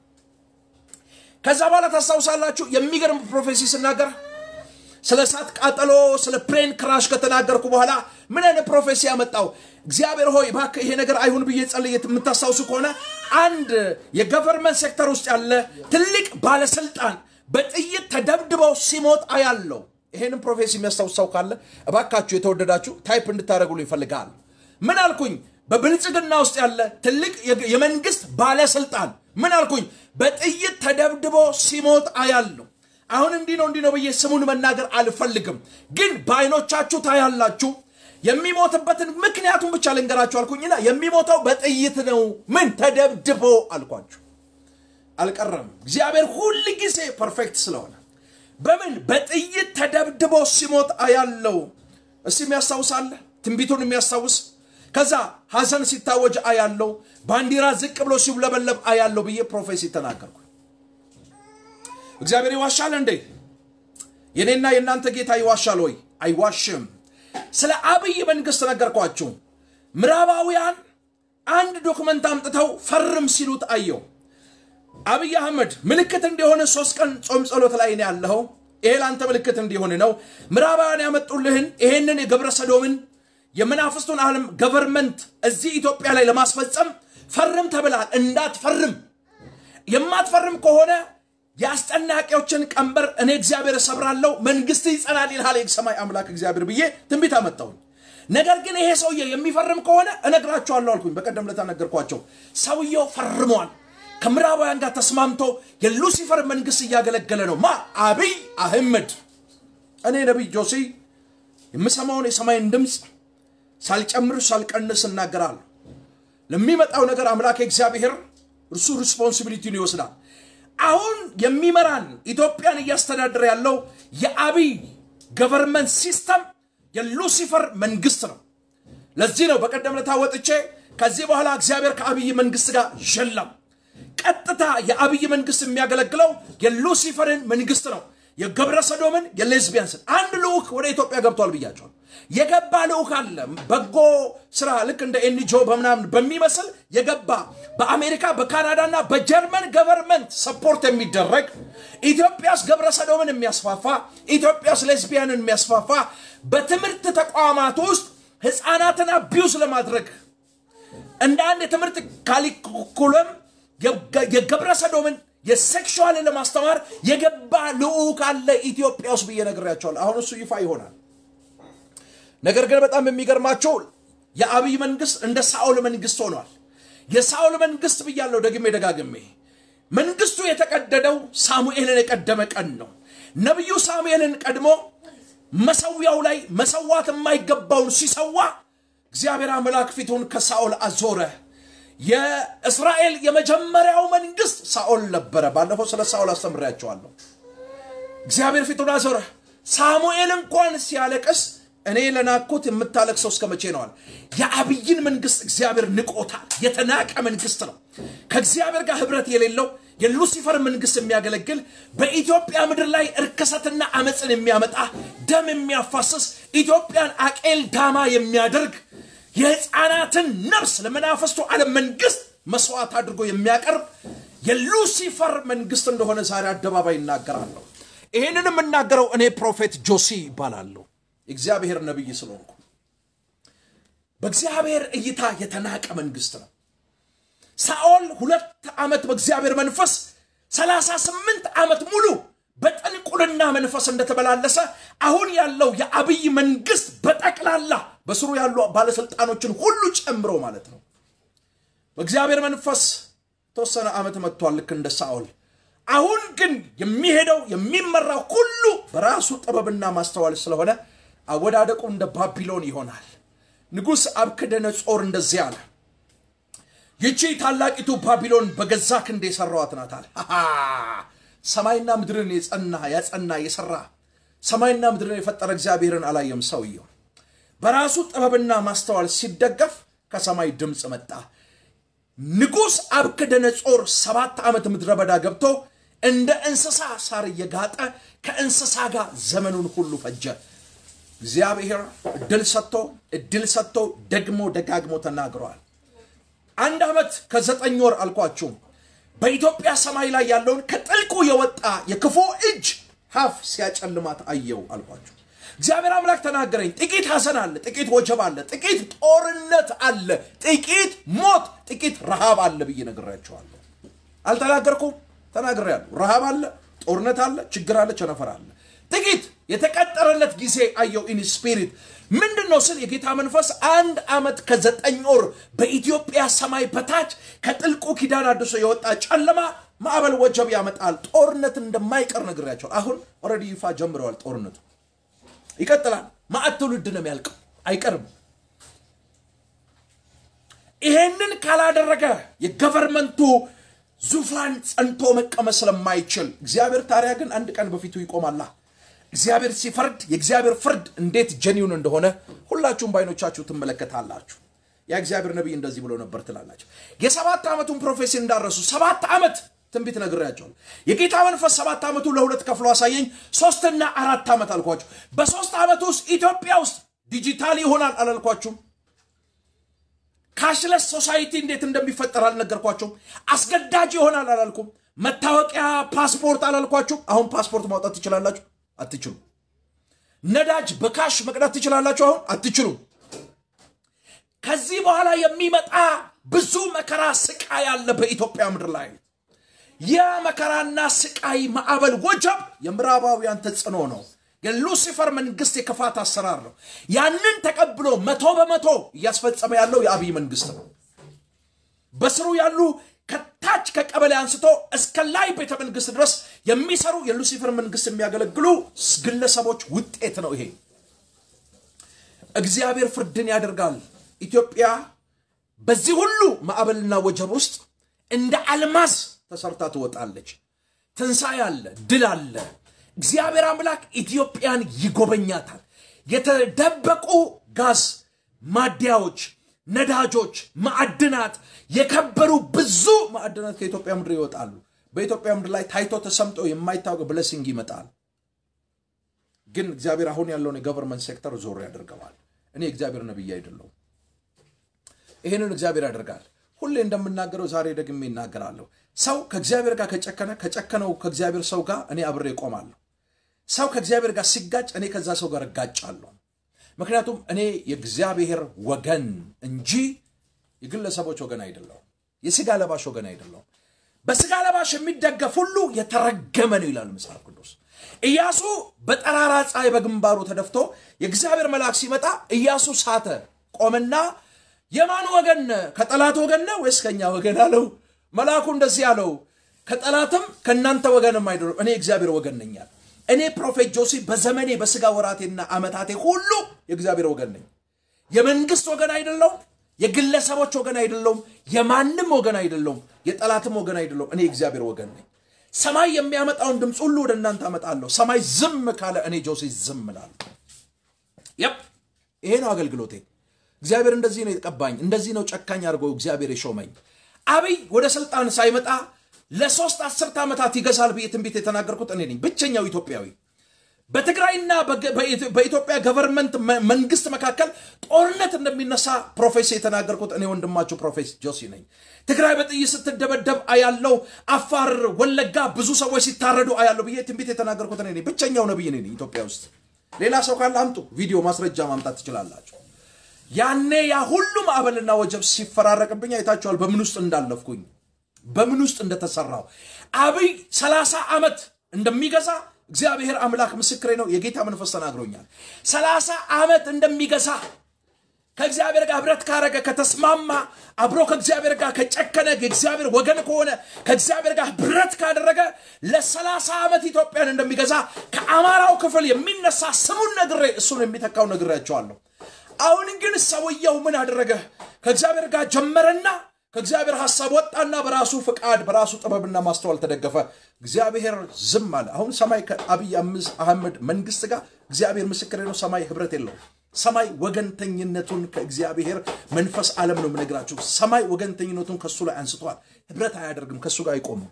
ከዛ በኋላ ታሳውሳላችሁ የሚገርም ፕሮፌሲ ሲናገር ስለ ሳት ቃጠሎ ስለ ፕሌን ክራሽ ከተናገርኩ በኋላ ምን አይነት ፕሮፌሲ ያመጣው እግዚአብሔር ሆይ ባክ ይሄ ነገር አይሁን ብዬ ጸልዬ የምታሳውሱ ከሆነ አንድ የገቨርንመንት ሴክተር ውስጥ ያለ ትልቅ ባለስልጣን በጥይት ተደብድበው ሲሞት አያለው ይሄንን ፕሮፌሲ የሚያስታውሰው ካለ እባካችሁ የተወደዳችሁ ታይፕ እንድታረጉልኝ ይፈልጋል ምን አልኩኝ በብልጽግና ውስጥ ያለ ትልቅ የመንግስት ባለስልጣን ምን አልኩኝ በጥይት ተደብድቦ ሲሞት አያለው አሁን እንዲ ነው እንዲ ነው በየ ስሙን መናገር አልፈልግም ግን ባይኖቻችሁ ታያላችሁ የሚሞትበትን ምክንያቱም ብቻ ልንገራችሁ አልኩኝና የሚሞተው በጥይት ነው ምን ተደብድቦ አልኳችሁ አልቀረም እግዚአብሔር ሁሉ ጊዜ ፐርፌክት ስለሆነ በምን በጥይት ተደብድቦ ሲሞት አያለው እስቲ የሚያሳውሳል ትንቢቱን የሚያሳውስ ከዛ ሐዘን ሲታወጅ አያለው ባንዲራ ዝቅ ብሎ ሲውለበለብ አያለው ብዬ ፕሮፌሲ ተናገርኩ እግዚአብሔር ይዋሻል እንዴ የኔና የናንተ ጌታ ይዋሻል ወይ አይዋሽም ስለ አብይ መንግስት ነገርኳችሁ ምራባውያን አንድ ዶክመንት አምጥተው ፈርም ሲሉት አየው አብይ አህመድ ምልክት እንዲሆነ ሶስት ቀን ጾም ጸሎት ላይ ነው ያለው ይሄ ላንተ ምልክት እንዲሆነ ነው ምራባውያን ያመጡልህን ይሄንን የገብረ ሰዶምን የመናፍስቱን ዓለም ገቨርንመንት እዚህ ኢትዮጵያ ላይ ለማስፈጸም ፈርም ተብላል እንዳትፈርም የማትፈርም ከሆነ ያስጠናቂዎችን ቀንበር እኔ እግዚአብሔር ሰብራለሁ መንግስት ይጸናል ይላል የሰማይ አምላክ እግዚአብሔር ብዬ ትንቢት አመጣው ነገር ግን ይሄ ሰውዬ የሚፈርም ከሆነ እነግራችኋለሁ አልኩኝ በቀደም ለታ ነገርኳቸው ሰውዬው ፈርሟል ከምራባውያን ጋር ተስማምቶ የሉሲፈር መንግስት ያገለገለ ነው ማ አብይ አህመድ እኔ ነብይ ጆሲ የምሰማውን የሰማይን ድምጽ ሳልጨምር ሳልቀንስ እናገራለሁ ለሚመጣው ነገር አምላክ እግዚአብሔር እርሱ ሪስፖንሲቢሊቲውን ይወስዳል አሁን የሚመራን ኢትዮጵያን ያስተዳድር ያለው የአብይ ገቨርንመንት ሲስተም የሉሲፈር መንግስት ነው ለዚህ ነው በቀደም ለታወጥቼ ከዚህ በኋላ እግዚአብሔር ከአብይ መንግስት ጋር ሸለም ቀጥታ የአብይ መንግስት የሚያገለግለው የሉሲፈርን መንግስት ነው የገብረ ሰዶምን የሌዝቢያንስ አንድ ልኡክ ወደ ኢትዮጵያ ገብቷል ብያቸዋል የገባ ልዑክ አለ በጎ ስራ ልክ እንደ ኤንጂኦ በመናምን በሚመስል የገባ በአሜሪካ በካናዳና በጀርመን ገቨርንመንት ሰፖርት የሚደረግ ኢትዮጵያስ ገብረ ሰዶምን የሚያስፋፋ ኢትዮጵያስ ሌዝቢያንን የሚያስፋፋ በትምህርት ተቋማት ውስጥ ህፃናትን አቢዩዝ ለማድረግ እንደ አንድ የትምህርት ካሪኩለም የገብረ ሰዶምን የሴክሹዋል ለማስተማር የገባ ልዑክ አለ ኢትዮጵያ ውስጥ በየነገራቸዋለሁ አሁን እሱ ይፋ ይሆናል ነገር ግን በጣም የሚገርማቸው የአብይ መንግስት እንደ ሳኦል መንግስት ሆኗል የሳኦል መንግስት በያለው ደግሜ ደጋግሜ መንግስቱ የተቀደደው ሳሙኤልን የቀደመ ቀን ነው ነብዩ ሳሙኤልን ቀድሞ መሰዊያው ላይ መሰዋት የማይገባው ሲሰዋ እግዚአብሔር አምላክ ፊቱን ከሳኦል አዞረ የእስራኤል የመጀመሪያው መንግስት ሳኦል ነበር ባለፈው ስለ ሳኦል አስተምራቸዋለሁ እግዚአብሔር ፊቱን አዞረ ሳሙኤል እንኳን ሲያለቅስ እኔ ለናኩት የምታለቅሰው እስከመቼ ነው አለ የአብይን መንግስት እግዚአብሔር ንቆታል የተናቀ መንግስት ነው ከእግዚአብሔር ጋር ህብረት የሌለው የሉሲፈር መንግስት የሚያገለግል በኢትዮጵያ ምድር ላይ እርክሰትና አመጽን የሚያመጣ ደም የሚያፋስስ ኢትዮጵያን አቄል ዳማ የሚያደርግ የህፃናትን ነፍስ ለመናፈስቱ ዓለም መንግስት መስዋዕት አድርጎ የሚያቀርብ የሉሲፈር መንግስት እንደሆነ ዛሬ አደባባይ እናገራለሁ ይሄንንም እናገረው እኔ ፕሮፌት ጆሲ ይባላለሁ እግዚአብሔር ነብይ ስለሆንኩ በእግዚአብሔር እይታ የተናቀ መንግስት ነው ሳኦል ሁለት አመት በእግዚአብሔር መንፈስ ሰላሳ ስምንት አመት ሙሉ በጥንቁልና መንፈስ እንደተበላለሰ አሁን ያለው የአብይ መንግስት በጠቅላላ በስሩ ያሉ ባለስልጣኖችን ሁሉ ጨምሮ ማለት ነው በእግዚአብሔር መንፈስ ተወሰነ አመት መጥቷል ልክ እንደ ሳኦል አሁን ግን የሚሄደው የሚመራው ሁሉ በራሱ ጥበብና ማስተዋል ስለሆነ አወዳደቁ እንደ ባቢሎን ይሆናል ንጉስ አብከደነጾር እንደዚህ አለ ይቺ ታላቂቱ ባቢሎን በገዛ ክንዴ ሰራዋት ናታል ሰማይና ምድርን የጸና ያጸና የሰራ ሰማይና ምድርን የፈጠረ እግዚአብሔርን አላየም ሰውየው በራሱ ጥበብና ማስተዋል ሲደገፍ ከሰማይ ድምጽ መጣ ንጉስ አብከደነጾር ሰባት አመት ምድረ በዳ ገብቶ እንደ እንስሳ ሳር የጋጠ ከእንስሳ ጋር ዘመኑን ሁሉ ፈጀ እግዚአብሔር ድል ሰጥቶ ድል ሰጥቶ ደግሞ ደጋግሞ ተናግሯል አንድ አመት ከዘጠኝ ወር አልኳችሁ በኢትዮጵያ ሰማይ ላይ ያለውን ከጥልቁ የወጣ የክፉ እጅ ሀፍ ሲያጨልማት አየው አልኳችሁ እግዚአብሔር አምላክ ተናገረኝ ጥቂት ሐዘን አለ ጥቂት ወጀብ አለ ጥቂት ጦርነት አለ ጥቂት ሞት ጥቂት ረሃብ አለ ብዬ ነግራችኋለሁ አልተናገርኩም ተናግሬያለሁ ረሃብ አለ ጦርነት አለ ችግር አለ ቸነፈር አለ ጥቂት የተቀጠረለት ጊዜ አየው ኢን ስፒሪት ምንድነው ስል የጌታ መንፈስ አንድ አመት ከዘጠኝ ወር በኢትዮጵያ ሰማይ በታች ከጥልቁ ኪዳን አድሶ የወጣ ጨለማ ማዕበል ወጀብ ያመጣል ጦርነት እንደማይቀር ነግራችኋለሁ አሁን ኦሬዲ ይፋ ጀምረዋል ጦርነቱ ይቀጥላል ማዕት ትውልድ ነው የሚያልቀው አይቀርም ይሄንን ካላደረገ የገቨርንመንቱ ዙፋን ጸንቶ መቀመጥ ስለማይችል እግዚአብሔር ታሪያ ግን አንድ ቀን በፊቱ ይቆማል እግዚአብሔር ሲፈርድ የእግዚአብሔር ፍርድ እንዴት ጀኒውን እንደሆነ ሁላችሁም ባይኖቻችሁ ትመለከታላችሁ ያ እግዚአብሔር ነብይ እንደዚህ ብሎ ነበር ትላላችሁ የሰባት አመቱን ፕሮፌሲ እንዳረሱ ሰባት አመት ትንቢት ነግሬያቸዋለሁ የጌታ መንፈስ ሰባት አመቱ ለሁለት ከፍሎ አሳየኝ ሶስት እና አራት አመት አልኳችሁ በሶስት አመት ውስጥ ኢትዮጵያ ውስጥ ዲጂታል ይሆናል አላልኳችሁም ካሽለስ ሶሳይቲ እንዴት እንደሚፈጠር አልነገርኳችሁም አስገዳጅ ይሆናል አላልኩም መታወቂያ ፓስፖርት አላልኳችሁ አሁን ፓስፖርት ማውጣት ትችላላችሁ አትችሉ ነዳጅ በካሽ መቅዳት ትችላላችሁ አሁን አትችሉ ከዚህ በኋላ የሚመጣ ብዙ መከራ ስቃይ አለ በኢትዮጵያ ምድር ላይ ያ መከራና ስቃይ ማዕበል ወጀብ የምዕራባውያን ተጽዕኖ ነው የሉሲፈር መንግስት የከፋት አሰራር ነው ያንን ተቀብሎ መቶ በመቶ ያስፈጸመ ያለው የአብይ መንግስት ነው በስሩ ያሉ ከታች ከቀበሌ አንስቶ እስከ ላይ ቤተ መንግስት ድረስ የሚሰሩ የሉሲፈር መንግስት የሚያገለግሉ ግለሰቦች ውጤት ነው ይሄ እግዚአብሔር ፍርድን ያደርጋል ኢትዮጵያ በዚህ ሁሉ ማዕበልና ወጀብ ውስጥ እንደ አልማዝ ተሰርታ ትወጣለች ትንሳኤ አለ ድል አለ እግዚአብሔር አምላክ ኢትዮጵያን ይጎበኛታል የተደበቁ ጋዝ ማዲያዎች ነዳጆች ማዕድናት የከበሩ ብዙ ማዕድናት ከኢትዮጵያ ምድር ይወጣሉ በኢትዮጵያ ምድር ላይ ታይቶ ተሰምጦ የማይታወቅ ብለሲንግ ይመጣል ግን እግዚአብሔር አሁን ያለውን የገቨርንመንት ሴክተር ዞር ያደርገዋል እኔ እግዚአብሔር ነብይ አይደለም ይሄንን እግዚአብሔር ያደርጋል ሁሌ እንደምናገረው ዛሬ ደግሜ እናገራለሁ ሰው ከእግዚአብሔር ጋር ከጨከነ ከጨከነው ከእግዚአብሔር ሰው ጋር እኔ አብሬ ቆማለሁ ሰው ከእግዚአብሔር ጋር ሲጋጭ እኔ ከዛ ሰው ጋር እጋጫለሁ ምክንያቱም እኔ የእግዚአብሔር ወገን እንጂ የግለሰቦች ወገን አይደለም የሥጋ ለባሽ ወገን አይደለም በሥጋ ለባሽ የሚደገፍ ሁሉ የተረገመ ነው ይላል መጽሐፍ ቅዱስ ኢያሱ በጠራራ ፀሐይ በግንባሩ ተደፍቶ የእግዚአብሔር መልአክ ሲመጣ ኢያሱ ሳተ ቆመና የማን ወገን ከጠላት ወገን ነው ወይስ ከኛ ወገን አለው መልአኩ እንደዚህ ያለው ከጠላትም ከናንተ ወገንም አይደለም እኔ እግዚአብሔር ወገን ነኝ እኔ ፕሮፌት ጆሲ በዘመኔ በሥጋ ወራቴና አመታቴ ሁሉ የእግዚአብሔር ወገን ነኝ የመንግስት ወገን አይደለም የግለሰቦች ወገን አይደለም የማንም ወገን አይደለም የጠላትም ወገን አይደለም እኔ እግዚአብሔር ወገን ነኝ ሰማይ የሚያመጣውን ድምጽ ሁሉ ወደ እናንተ አመጣለሁ ሰማይ ዝም ካለ እኔ ጆሲ ዝም እላለሁ ይፕ ይሄ ነው አገልግሎቴ እግዚአብሔር እንደዚህ ነው የተቀባኝ እንደዚህ ነው ጨካኝ አድርጎ እግዚአብሔር የሾመኝ አብይ ወደ ስልጣን ሳይመጣ ለሶስት አስርት ዓመታት ይገዛል ብዬ ትንቢት የተናገርኩት እኔ ነኝ ብቸኛው ኢትዮጵያዊ በትግራይና በኢትዮጵያ ገቨርንመንት መንግስት መካከል ጦርነት እንደሚነሳ ፕሮፌሰር የተናገርኩት እኔ ወንድማችሁ ፕሮፌሰር ጆሲ ነኝ ትግራይ በጥይት ስትደበደብ አያለው አፋር ወለጋ ብዙ ሰዎች ሲታረዱ አያለው ብዬ ትንቢት የተናገርኩት እኔ ነኝ ብቸኛው ነብይ ነኝ ኢትዮጵያ ውስጥ ሌላ ሰው ካለ አምጡ ቪዲዮ ማስረጃ ማምጣት ትችላላችሁ ያኔ ያ ሁሉ ማዕበልና ወጀብ ሲፈራረቅብኝ አይታችኋል በምን ውስጥ እንዳለፍኩኝ በምን ውስጥ እንደተሰራው አብይ ሰላሳ ዓመት እንደሚገዛ እግዚአብሔር አምላክ ምስክሬ ነው የጌታ መንፈስ ተናግሮኛል ሰላሳ ዓመት እንደሚገዛ ከእግዚአብሔር ጋር ህብረት ካረገ ከተስማማ አብሮ ከእግዚአብሔር ጋር ከጨከነ እግዚአብሔር ወገን ከሆነ ከእግዚአብሔር ጋር ህብረት ካደረገ ለሰላሳ ዓመት ኢትዮጵያን እንደሚገዛ ከአማራው ክፍል የሚነሳ ስሙን ነግሬ እሱን የሚተካው ነግሬያቸዋለሁ አሁን ግን ሰውየው ምን አደረገ ከእግዚአብሔር ጋር ጀመረና ከእግዚአብሔር ሐሳብ ወጣና በራሱ ፍቃድ በራሱ ጥበብና ማስተዋል ተደገፈ እግዚአብሔር ዝም አለ አሁን ሰማይ ከአብይ አህመድ መንግስት ጋር እግዚአብሔር ምስክሬ ነው ሰማይ ህብረት የለው ሰማይ ወገንተኝነቱን ከእግዚአብሔር መንፈስ ዓለም ነው ምነግራችሁ ሰማይ ወገንተኝነቱን ከሱ ላይ አንስቷል ህብረት አያደርግም ከሱ ጋር አይቆምም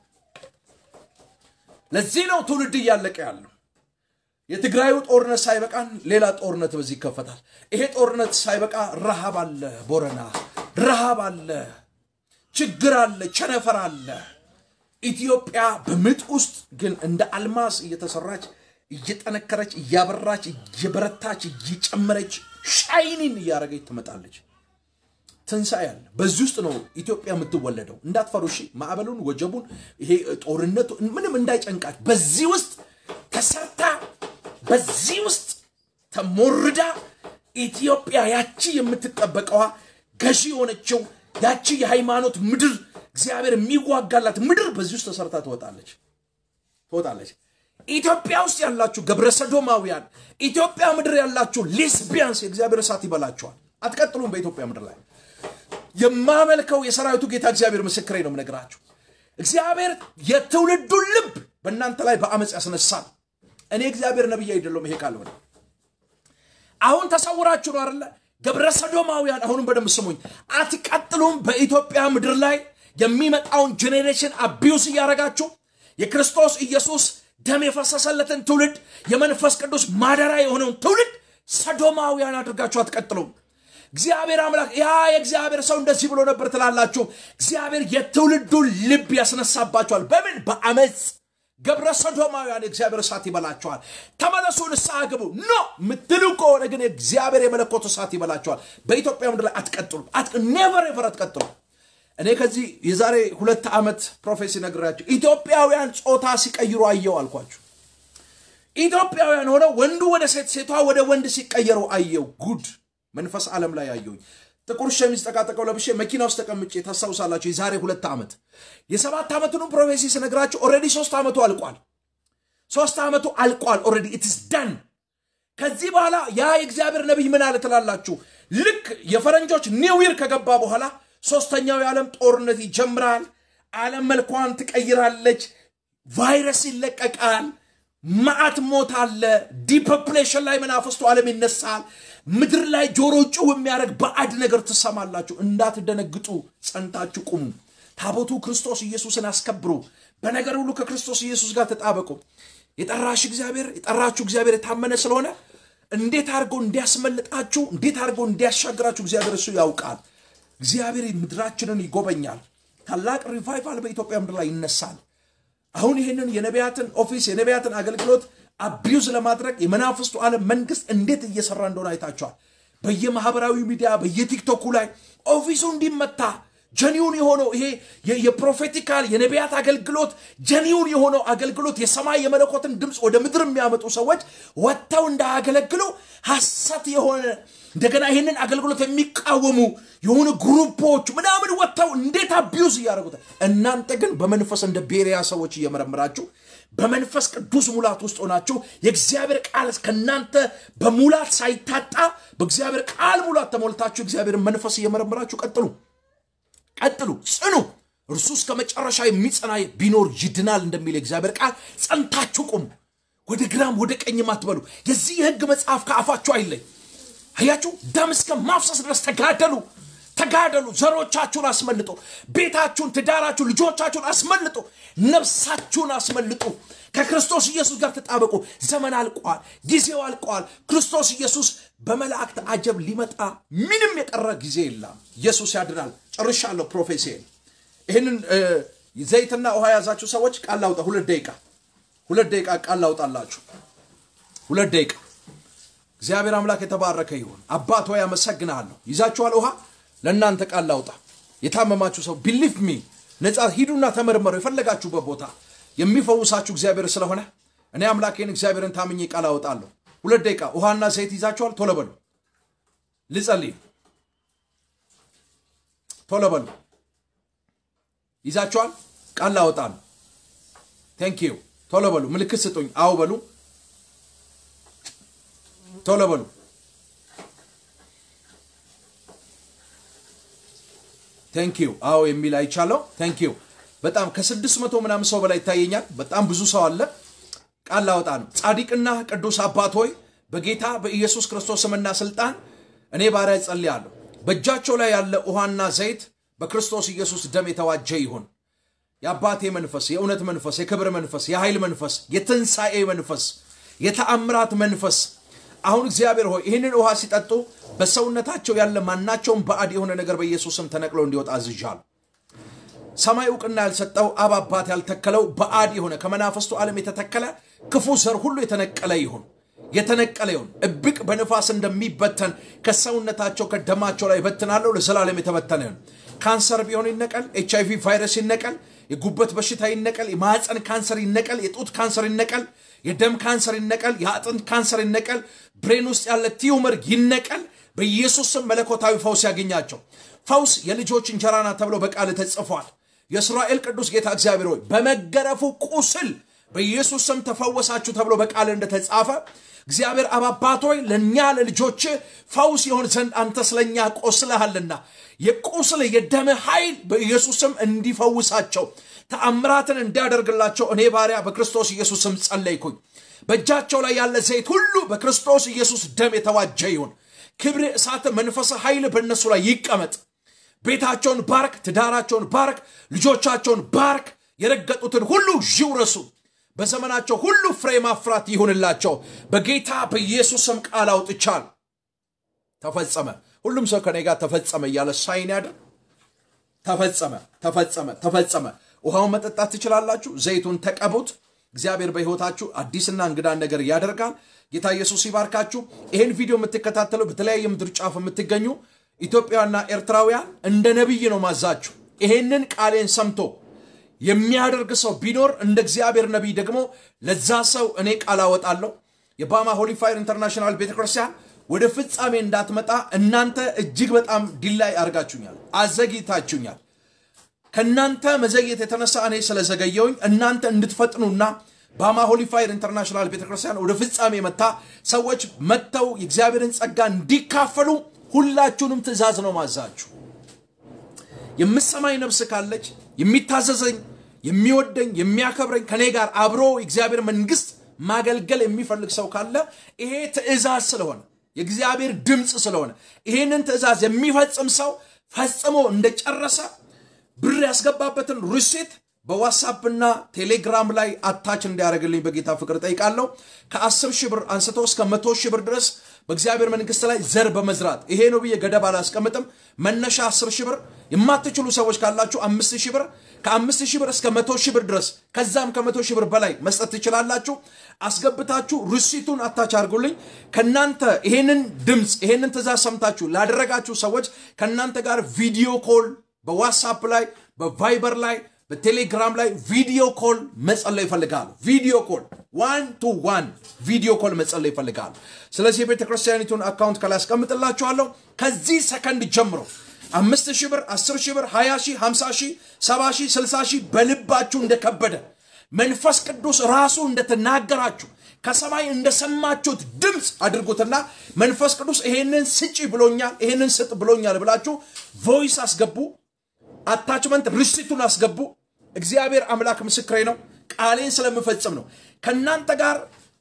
ለዚህ ነው ትውልድ ያለቀ ያለው የትግራዩ ጦርነት ሳይበቃን ሌላ ጦርነት በዚህ ይከፈታል ይሄ ጦርነት ሳይበቃ ረሃብ አለ ቦረና ረሃብ አለ ችግር አለ ቸነፈር አለ ኢትዮጵያ በምጥ ውስጥ ግን እንደ አልማስ እየተሰራች እየጠነከረች እያበራች እየበረታች እየጨመረች ሻይኒን እያረገች ትመጣለች ትንሳኤ አለ በዚህ ውስጥ ነው ኢትዮጵያ የምትወለደው እንዳትፈሩ እሺ ማዕበሉን ወጀቡን ይሄ ጦርነቱ ምንም እንዳይጨንቃች በዚህ ውስጥ ተሰርታ በዚህ ውስጥ ተሞርዳ ኢትዮጵያ ያቺ የምትጠበቀው ገዢ ሆነችው ያቺ የሃይማኖት ምድር እግዚአብሔር የሚዋጋላት ምድር በዚህ ውስጥ ተሰርታ ትወጣለች ትወጣለች ኢትዮጵያ ውስጥ ያላችሁ ገብረሰዶማውያን ኢትዮጵያ ምድር ያላችሁ ሌስቢያንስ የእግዚአብሔር እሳት ይበላችኋል አትቀጥሉም በኢትዮጵያ ምድር ላይ የማመልከው የሰራዊቱ ጌታ እግዚአብሔር ምስክሬ ነው ምነግራችሁ እግዚአብሔር የትውልዱን ልብ በእናንተ ላይ በአመጽ ያስነሳል እኔ እግዚአብሔር ነብይ አይደለም ይሄ ካልሆነ አሁን ተሰውራችሁ ነው አይደል ገብረሰዶማውያን አሁንም በደም ስሙኝ አትቀጥሉም በኢትዮጵያ ምድር ላይ የሚመጣውን ጄኔሬሽን አቢዩስ ያረጋችሁ የክርስቶስ ኢየሱስ ደም የፈሰሰለትን ትውልድ የመንፈስ ቅዱስ ማደራ የሆነውን ትውልድ ሰዶማውያን አድርጋችሁ አትቀጥሉም እግዚአብሔር አምላክ ያ የእግዚአብሔር ሰው እንደዚህ ብሎ ነበር ትላላችሁ እግዚአብሔር የትውልዱን ልብ ያስነሳባችኋል በምን በአመጽ ገብረሰዶማውያን እግዚአብሔር እሳት ይበላችኋል ተመለሱ ንስሐ ግቡ ኖ ምትልቆ ግን እግዚአብሔር የመለኮቱ እሳት ይበላችኋል በኢትዮጵያ ምድር ላይ አትቀጥሉ አት ኔቨር ኤቨር አትቀጥሉ እኔ ከዚህ የዛሬ ሁለት ዓመት ፕሮፌሰር ነግራችሁ ኢትዮጵያውያን ጾታ ሲቀይሩ አየው አልኳችሁ ኢትዮጵያውያን ሆነው ወንዱ ወደ ሴት ሴቷ ወደ ወንድ ሲቀየሩ አየው ጉድ መንፈስ ዓለም ላይ አየው ጥቁር ሸሚዝ ተቃጠቀው ለብሼ መኪና ውስጥ ተቀምጬ ታሳውሳላችሁ የዛሬ ሁለት ዓመት የሰባት ዓመቱን ፕሮፌሰር ሲነግራችሁ ኦሬዲ ሶስት ዓመቱ አልቋል ሶስት ዓመቱ አልቋል ኦሬዲ ኢት ኢዝ ዳን ከዚህ በኋላ ያ የእግዚአብሔር ነብይ ምን አለ ትላላችሁ ልክ የፈረንጆች ኒው ይር ከገባ በኋላ ሶስተኛው የዓለም ጦርነት ይጀምራል ዓለም መልኳን ትቀይራለች ቫይረስ ይለቀቃል ማአት ሞት አለ ዲፖፑሌሽን ላይ መናፈስቱ ዓለም ይነሳል ምድር ላይ ጆሮ ጭው የሚያረግ ባዕድ ነገር ተሰማላችሁ እንዳትደነግጡ ጸንታችሁ ቁሙ ታቦቱ ክርስቶስ ኢየሱስን አስከብሩ በነገር ሁሉ ከክርስቶስ ኢየሱስ ጋር ተጣበቁ የጠራሽ እግዚአብሔር የጠራችሁ እግዚአብሔር የታመነ ስለሆነ እንዴት አርጎ እንዲያስመልጣችሁ እንዴት አርጎ እንዲያሻግራችሁ እግዚአብሔር እሱ ያውቃል። እግዚአብሔር ምድራችንን ይጎበኛል። ታላቅ ሪቫይቫል በኢትዮጵያ ምድር ላይ ይነሳል። አሁን ይሄንን የነቢያትን ኦፊስ የነቢያትን አገልግሎት አቢዩዝ ለማድረግ የመናፍስቱ ዓለም መንግስት እንዴት እየሰራ እንደሆነ አይታችኋል። በየማህበራዊ ሚዲያ በየቲክቶክ ላይ ኦፊሱ እንዲመታ ጀኒውን የሆነው ይሄ የፕሮፌቲካል የነቢያት አገልግሎት ጀኒውን የሆነው አገልግሎት የሰማይ የመለኮትን ድምጽ ወደ ምድር የሚያመጡ ሰዎች ወጣው እንዳያገለግሉ ሐሰት የሆነ እንደገና ይሄንን አገልግሎት የሚቃወሙ የሆኑ ግሩፖች ምናምን ወጣው እንዴት አቢዩዝ ያደርጉት። እናንተ ግን በመንፈስ እንደ ቤሪያ ሰዎች እየመረመራችሁ በመንፈስ ቅዱስ ሙላት ውስጥ ሆናችሁ የእግዚአብሔር ቃል ከናንተ በሙላት ሳይታጣ በእግዚአብሔር ቃል ሙላት ተሞልታችሁ እግዚአብሔር መንፈስ እየመረመራችሁ ቀጥሉ ቀጥሉ ጽኑ። እርሱ እስከ መጨረሻ የሚጸና ቢኖር ይድናል እንደሚል እግዚአብሔር ቃል ጸንታችሁ ቁሙ። ወደ ግራም ወደ ቀኝም አትበሉ። የዚህ የሕግ መጽሐፍ ከአፋችሁ አይለይ። አያችሁ ደም እስከ ማፍሰስ ድረስ ተጋደሉ ተጋደሉ። ዘሮቻችሁን አስመልጡ፣ ቤታችሁን ትዳራችሁን ልጆቻችሁን አስመልጡ፣ ነፍሳችሁን አስመልጡ። ከክርስቶስ ኢየሱስ ጋር ተጣበቁ። ዘመን አልቋል፣ ጊዜው አልቋል። ክርስቶስ ኢየሱስ በመላእክት አጀብ ሊመጣ ምንም የቀረ ጊዜ የለም። ኢየሱስ ያድናል። ጨርሻለሁ ፕሮፌሲን። ይሄንን ዘይትና ውሃ ያዛችሁ ሰዎች ቃል አውጣ። ሁለት ደቂቃ ሁለት ደቂቃ ቃል አውጣላችሁ። ሁለት ደቂቃ። እግዚአብሔር አምላክ የተባረከ ይሁን። አባት ሆይ አመሰግናለሁ። ይዛችኋል ውሃ ለእናንተ ቃል አውጣ። የታመማችሁ ሰው ቢሊቭ ሚ ነፃ ሂዱና ተመርመሩ። የፈለጋችሁበት ቦታ የሚፈውሳችሁ እግዚአብሔር ስለሆነ እኔ አምላኬን እግዚአብሔርን ታምኜ ቃል አውጣለሁ። ሁለት ደቂቃ ውሃና ዘይት ይዛችኋል። ቶሎ በሉ ልጸልይ። ቶሎ በሉ ይዛችኋል። ቃል አውጣለሁ። ቴንክ ዩ። ቶሎ በሉ ምልክት ስጡኝ። አው በሉ ቶሎ በሉ። ቴንክ ዩ። አው የሚል አይቻለው። ቴንክ ዩ። በጣም ከስድስት መቶ ምናምን ሰው በላይ ይታየኛል። በጣም ብዙ ሰው አለ። ቃል ላውጣ ነው። ጻድቅና ቅዱስ አባት ሆይ በጌታ በኢየሱስ ክርስቶስ ስምና ስልጣን እኔ ባሪያ ጸልያለሁ። በእጃቸው ላይ ያለ ውሃና ዘይት በክርስቶስ ኢየሱስ ደም የተዋጀ ይሁን። የአባቴ መንፈስ፣ የእውነት መንፈስ፣ የክብር መንፈስ፣ የኃይል መንፈስ፣ የትንሣኤ መንፈስ፣ የተአምራት መንፈስ አሁን እግዚአብሔር ሆይ ይህንን ውሃ ሲጠጡ በሰውነታቸው ያለ ማናቸውም ባዕድ የሆነ ነገር በኢየሱስም ተነቅሎ እንዲወጣ አዝዣለሁ። ሰማይ ዕውቅና ያልሰጠው አብ አባት ያልተከለው ባዕድ የሆነ ከመናፍስቱ ዓለም የተተከለ ክፉ ዘር ሁሉ የተነቀለ ይሁን የተነቀለ ይሁን። እብቅ በንፋስ እንደሚበተን ከሰውነታቸው ከደማቸው ላይ በትናለው ለዘላለም የተበተነ ይሁን። ካንሰር ቢሆን ይነቀል፣ ኤች አይ ቪ ቫይረስ ይነቀል፣ የጉበት በሽታ ይነቀል፣ የማህፀን ካንሰር ይነቀል፣ የጡት ካንሰር ይነቀል፣ የደም ካንሰር ይነቀል፣ የአጥንት ካንሰር ይነቀል፣ ብሬን ውስጥ ያለ ቲዩመር ይነቀል። በኢየሱስ ስም መለኮታዊ ፈውስ ያገኛቸው። ፈውስ የልጆች እንጀራና ተብሎ በቃል ተጽፏል። የእስራኤል ቅዱስ ጌታ እግዚአብሔር ሆይ በመገረፉ ቁስል በኢየሱስ ስም ተፈወሳችሁ ተብሎ በቃል እንደተጻፈ እግዚአብሔር አባባት ሆይ ለኛ ለልጆች ፈውስ ይሆን ዘንድ አንተ ስለኛ ቆስለሃልና የቁስል የደም ኃይል በኢየሱስ ስም እንዲፈውሳቸው ተአምራትን እንዲያደርግላቸው እኔ ባሪያ በክርስቶስ ኢየሱስ ስም ጸለይኩኝ። በእጃቸው ላይ ያለ ዘይት ሁሉ በክርስቶስ ኢየሱስ ደም የተዋጀ ይሁን። ክብር፣ እሳት፣ መንፈስ፣ ኃይል በእነሱ ላይ ይቀመጥ። ቤታቸውን ባርክ፣ ትዳራቸውን ባርክ፣ ልጆቻቸውን ባርክ። የረገጡትን ሁሉ ይውረሱ። በዘመናቸው ሁሉ ፍሬ ማፍራት ይሁንላቸው። በጌታ በኢየሱስ ስም ቃል አውጥቻለሁ። ተፈጸመ። ሁሉም ሰው ከኔ ጋር ተፈጸመ እያለ ሳይን ያድር። ተፈጸመ ተፈጸመ ተፈጸመ። ውሃውን መጠጣት ትችላላችሁ። ዘይቱን ተቀቡት። እግዚአብሔር በህይወታችሁ አዲስና እንግዳ ነገር ያደርጋል። ጌታ ኢየሱስ ይባርካችሁ። ይሄን ቪዲዮ የምትከታተሉ በተለያየ ምድር ጫፍ የምትገኙ ኢትዮጵያና ኤርትራውያን እንደ ነብይ ነው ማዛችሁ። ይሄንን ቃሌን ሰምቶ የሚያደርግ ሰው ቢኖር እንደ እግዚአብሔር ነብይ ደግሞ ለዛ ሰው እኔ ቃል አወጣለሁ። የባማ ሆሊ ፋየር ኢንተርናሽናል ቤተክርስቲያን ወደ ፍጻሜ እንዳትመጣ እናንተ እጅግ በጣም ዲላይ አርጋችሁኛል፣ አዘግይታችሁኛል። ከናንተ መዘግየት የተነሳ እኔ ስለዘገየውኝ እናንተ እንድትፈጥኑና ባማ ሆሊ ፋየር ኢንተርናሽናል ቤተክርስቲያን ወደ ፍጻሜ መጣ ሰዎች መተው የእግዚአብሔርን ጸጋ እንዲካፈሉ ሁላችሁንም ትእዛዝ ነው ማዛችሁ። የምሰማይ ነፍስ ካለች የሚታዘዘኝ የሚወደኝ የሚያከብረኝ ከኔ ጋር አብሮ የእግዚአብሔር መንግስት ማገልገል የሚፈልግ ሰው ካለ ይሄ ትእዛዝ ስለሆነ የእግዚአብሔር ድምጽ ስለሆነ ይሄንን ትእዛዝ የሚፈጽም ሰው ፈጽሞ እንደጨረሰ ብር ያስገባበትን ሪሲት በዋትስአፕና ቴሌግራም ላይ አታች እንዲያደርግልኝ በጌታ ፍቅር ጠይቃለሁ። ከ10 ሺህ ብር አንስቶ እስከ መቶ ሺህ ብር ድረስ በእግዚአብሔር መንግስት ላይ ዘር በመዝራት ይሄ ነው ብዬ ገደብ አላስቀምጥም። መነሻ አስር ሺህ ብር የማትችሉ ሰዎች ካላችሁ አምስት ሺህ ብር ከአምስት ሺህ ብር እስከ መቶ ሺህ ብር ድረስ ከዛም ከመቶ ሺህ ብር በላይ መስጠት ትችላላችሁ። አስገብታችሁ ሪሲቱን አታች አድርጉልኝ። ከናንተ ይሄንን ድምጽ ይሄንን ትእዛዝ ሰምታችሁ ላደረጋችሁ ሰዎች ከናንተ ጋር ቪዲዮ ኮል በዋትስአፕ ላይ በቫይበር ላይ በቴሌግራም ላይ ቪዲዮ ኮል መጸለይ ይፈልጋሉ። ቪዲዮ ኮል ዋን ቱ ዋን ቪዲዮ ኮል መጸለይ ይፈልጋሉ። ስለዚህ የቤተክርስቲያኒቱን አካውንት ከላይ አስቀምጥላችኋለሁ። ከዚህ ሰከንድ ጀምሮ አምስት ሺህ ብር አስር ሺህ ብር ሃያ ሺህ ሃምሳ ሺህ ሰባ ሺህ ስልሳ ሺህ በልባችሁ እንደከበደ መንፈስ ቅዱስ ራሱ እንደተናገራችሁ ከሰማይ እንደሰማችሁት ድምጽ አድርጉትና መንፈስ ቅዱስ ይሄንን ስጪ ብሎኛል ይሄንን ስጥ ብሎኛል ብላችሁ ቮይስ አስገቡ። አታችመንት ሪሲቱን አስገቡ። እግዚአብሔር አምላክ ምስክሬ ነው። ቃሌን ስለምፈጽም ነው። ከናንተ ጋር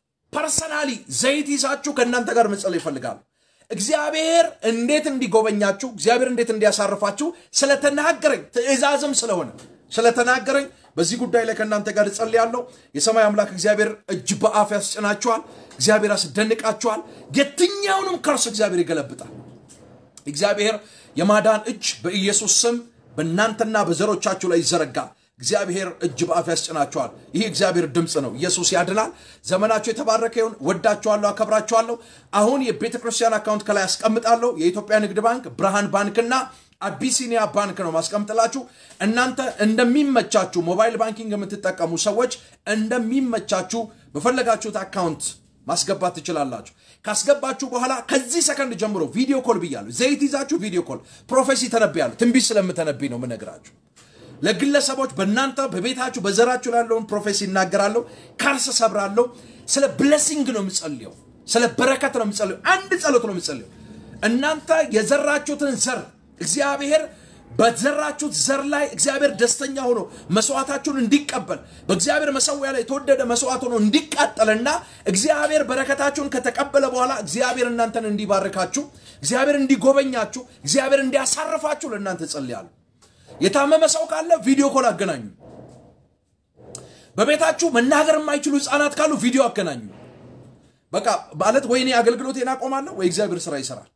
ፐርሰናሊ ዘይት ይዛችሁ ከናንተ ጋር መጸለይ ይፈልጋሉ። እግዚአብሔር እንዴት እንዲጎበኛችሁ እግዚአብሔር እንዴት እንዲያሳርፋችሁ ስለተናገረኝ ትእዛዝም ስለሆነ ስለተናገረኝ በዚህ ጉዳይ ላይ ከናንተ ጋር ጸልያለሁ። የሰማይ አምላክ እግዚአብሔር እጅ በአፍ ያስጭናችኋል። እግዚአብሔር ያስደንቃችኋል። የትኛውንም ከርስ እግዚአብሔር ይገለብጣል። እግዚአብሔር የማዳን እጅ በኢየሱስ ስም በእናንተና በዘሮቻችሁ ላይ ይዘረጋል። እግዚአብሔር እጅ በአፍ ያስጭናችኋል። ይህ እግዚአብሔር ድምጽ ነው። ኢየሱስ ያድናል። ዘመናችሁ የተባረከ ይሁን። ወዳችኋለሁ፣ አከብራችኋለሁ። አሁን የቤተክርስቲያን አካውንት ከላይ አስቀምጣለሁ። የኢትዮጵያ ንግድ ባንክ፣ ብርሃን ባንክና አቢሲኒያ ባንክ ነው ማስቀምጥላችሁ። እናንተ እንደሚመቻችሁ ሞባይል ባንኪንግ የምትጠቀሙ ሰዎች እንደሚመቻችሁ በፈለጋችሁት አካውንት ማስገባት ትችላላችሁ። ካስገባችሁ በኋላ ከዚህ ሰከንድ ጀምሮ ቪዲዮ ኮል ብያለሁ። ዘይት ይዛችሁ ቪዲዮ ኮል ፕሮፌሲ ተነብያለሁ። ትንቢት ስለምተነብይ ነው ምነግራችሁ። ለግለሰቦች በእናንተ በቤታችሁ በዘራችሁ ያለውን ፕሮፌሲ እናገራለሁ። ካርስ ሰብራለሁ። ስለ ብሌሲንግ ነው የምጸልየው። ስለ በረከት ነው የምጸልየው። አንድ ጸሎት ነው የምጸልየው። እናንተ የዘራችሁትን ዘር እግዚአብሔር በዘራችሁት ዘር ላይ እግዚአብሔር ደስተኛ ሆኖ መስዋዕታችሁን እንዲቀበል በእግዚአብሔር መሰዊያ ላይ ተወደደ መስዋዕት ሆኖ እንዲቃጠልና እግዚአብሔር በረከታችሁን ከተቀበለ በኋላ እግዚአብሔር እናንተን እንዲባርካችሁ እግዚአብሔር እንዲጎበኛችሁ እግዚአብሔር እንዲያሳርፋችሁ ለእናንተ ጸልያለሁ። የታመመ ሰው ካለ ቪዲዮ ኮል አገናኙ። በቤታችሁ መናገር የማይችሉ ህፃናት ካሉ ቪዲዮ አገናኙ። በቃ ማለት ወይኔ አገልግሎቴን አቆማለሁ ወይ እግዚአብሔር ስራ ይሰራል።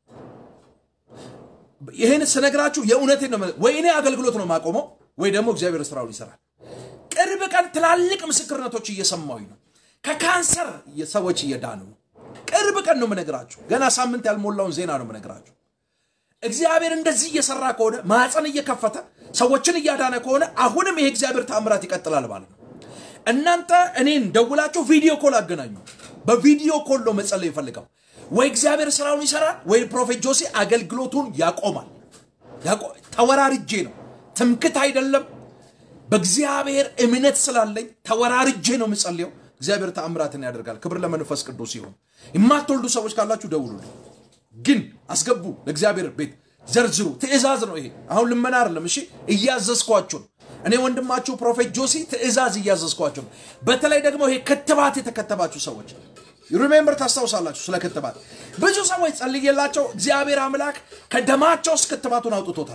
ይሄን ስነግራችሁ የእውነቴን ነው። ወይኔ አገልግሎት ነው ማቆመው ወይ ደግሞ እግዚአብሔር ስራውን ይሰራል። ቅርብ ቀን ትላልቅ ምስክርነቶች እየሰማሁኝ ነው። ከካንሰር ሰዎች እየዳኑ ነው። ቅርብ ቀን ነው የምነግራችሁ። ገና ሳምንት ያልሞላውን ዜና ነው የምነግራችሁ። እግዚአብሔር እንደዚህ እየሰራ ከሆነ ማህፀን እየከፈተ ሰዎችን እያዳነ ከሆነ አሁንም ይሄ እግዚአብሔር ተአምራት ይቀጥላል ማለት ነው። እናንተ እኔን ደውላችሁ ቪዲዮ ኮል አገናኙ። በቪዲዮ ኮል ነው መጸለይ ይፈልጋው። ወይ እግዚአብሔር ስራውን ይሰራል ወይ ፕሮፌት ጆሲ አገልግሎቱን ያቆማል። ያቆ ተወራርጄ ነው። ትምክት አይደለም። በእግዚአብሔር እምነት ስላለኝ ተወራርጄ ነው መጸለየው። እግዚአብሔር ተአምራትን ያደርጋል። ክብር ለመንፈስ ቅዱስ ይሁን። የማትወልዱ ሰዎች ካላችሁ ደውሉልኝ። ግን አስገቡ። ለእግዚአብሔር ቤት ዘርዝሩ። ትእዛዝ ነው ይሄ። አሁን ልመና አይደለም። እሺ እያዘዝኳችሁ ነው። እኔ ወንድማችሁ ፕሮፌት ጆሲ ትእዛዝ እያዘዝኳችሁ ነው። በተለይ ደግሞ ይሄ ክትባት የተከተባችሁ ሰዎች ሪሜምበር ታስታውሳላችሁ። ስለ ክትባት ብዙ ሰዎች ጸልየላቸው እግዚአብሔር አምላክ ከደማቸው ውስጥ ክትባቱን አውጥቶታል።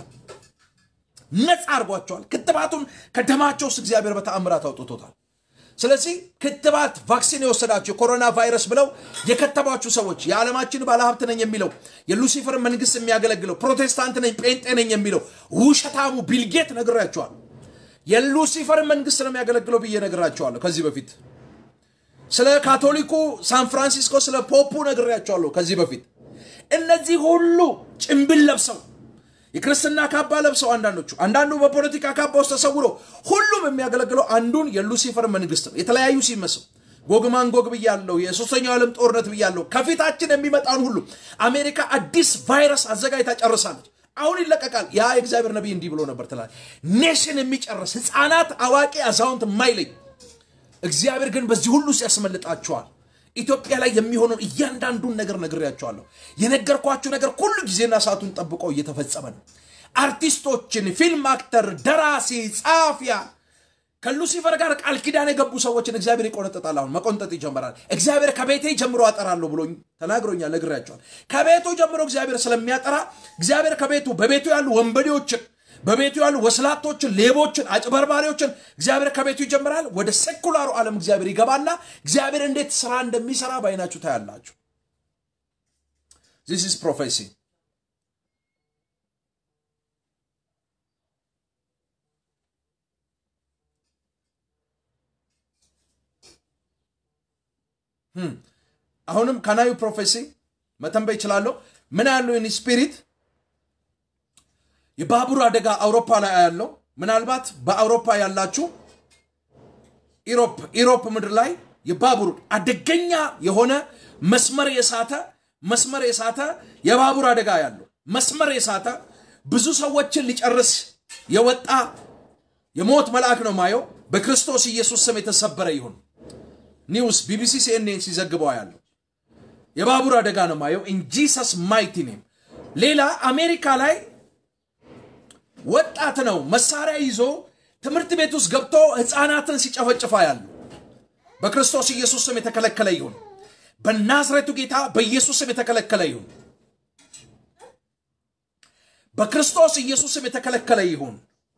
ነፃ አርጓቸዋል። ክትባቱን ከደማቸው ውስጥ እግዚአብሔር በተአምራት አውጥቶታል። ስለዚህ ክትባት ቫክሲን የወሰዳችሁ ኮሮና ቫይረስ ብለው የከተባችሁ ሰዎች የዓለማችን ባለሀብት ነኝ የሚለው የሉሲፈር መንግስት የሚያገለግለው ፕሮቴስታንት ነኝ ጴንጤ ነኝ የሚለው ውሸታሙ ቢልጌት ነግራችኋል። የሉሲፈር መንግስት ነው የሚያገለግለው ብዬ ነግራችኋለሁ ከዚህ በፊት። ስለ ካቶሊኩ ሳን ፍራንሲስኮ ስለ ፖፑ ነግራችኋለሁ ከዚህ በፊት። እነዚህ ሁሉ ጭምብል ለብሰው የክርስትና ካባ ለብሰው አንዳንዶቹ አንዳንዱ በፖለቲካ ካባ ውስጥ ተሰውሮ ሁሉም የሚያገለግለው አንዱን የሉሲፈር መንግስት ነው። የተለያዩ ሲመስሉ ጎግማን ጎግ ብያለሁ። የሶስተኛው ዓለም ጦርነት ብያለሁ። ከፊታችን የሚመጣውን ሁሉ አሜሪካ አዲስ ቫይረስ አዘጋጅታ ጨርሳለች። አሁን ይለቀቃል። ያ የእግዚአብሔር ነብይ እንዲህ ብሎ ነበር ትላል። ኔሽን የሚጨርስ ህፃናት አዋቂ አዛውንት ማይለይ እግዚአብሔር ግን በዚህ ሁሉ ሲያስመልጣቸዋል። ኢትዮጵያ ላይ የሚሆነው እያንዳንዱን ነገር ነግሬያቸዋለሁ። የነገርኳችሁ ነገር ሁሉ ጊዜና ሰዓቱን ጠብቆ እየተፈጸመ ነው። አርቲስቶችን፣ ፊልም አክተር፣ ደራሲ፣ ጻፊያ ከሉሲፈር ጋር ቃል ኪዳን የገቡ ሰዎችን እግዚአብሔር ይቆነጥጣል። አሁን መቆንጠጥ ይጀምራል። እግዚአብሔር ከቤቴ ጀምሮ አጠራለሁ ብሎኝ ተናግሮኛል። ነግሬያቸዋለሁ። ከቤቱ ጀምሮ እግዚአብሔር ስለሚያጠራ እግዚአብሔር ከቤቱ በቤቱ ያሉ ወንበዴዎችን በቤቱ ያሉ ወስላቶችን ሌቦችን አጭበርባሪዎችን እግዚአብሔር ከቤቱ ይጀምራል ወደ ሴኩላሩ ዓለም እግዚአብሔር ይገባና እግዚአብሔር እንዴት ስራ እንደሚሰራ ባይናችሁ ታያላችሁ this is prophecy hm አሁንም ካናዩ ፕሮፌሲ መተንበይ ይችላል ምን ያለው ኢን ስፒሪት የባቡር አደጋ አውሮፓ ላይ ያለው ምናልባት በአውሮፓ ያላችሁ ኢሮፕ ኢሮፕ ምድር ላይ የባቡር አደገኛ የሆነ መስመር የሳተ መስመር የሳተ የባቡር አደጋ ያለው መስመር የሳተ ብዙ ሰዎችን ሊጨርስ የወጣ የሞት መልአክ ነው ማየው በክርስቶስ ኢየሱስ ስም የተሰበረ ይሁን ኒውስ ቢቢሲ ሲኤንኤን ሲዘግበው ያለው የባቡር አደጋ ነው ማየው in Jesus mighty name ሌላ አሜሪካ ላይ ወጣት ነው መሳሪያ ይዞ ትምርት ቤት ውስጥ ገብቶ ህፃናትን ሲጨፈጭፋ ያለው በክርስቶስ ኢየሱስ ስም የተከለከለ ይሁን በናዝሬቱ ጌታ በኢየሱስ ስም የተከለከለ ይሁን በክርስቶስ ኢየሱስ ስም የተከለከለ ይሁን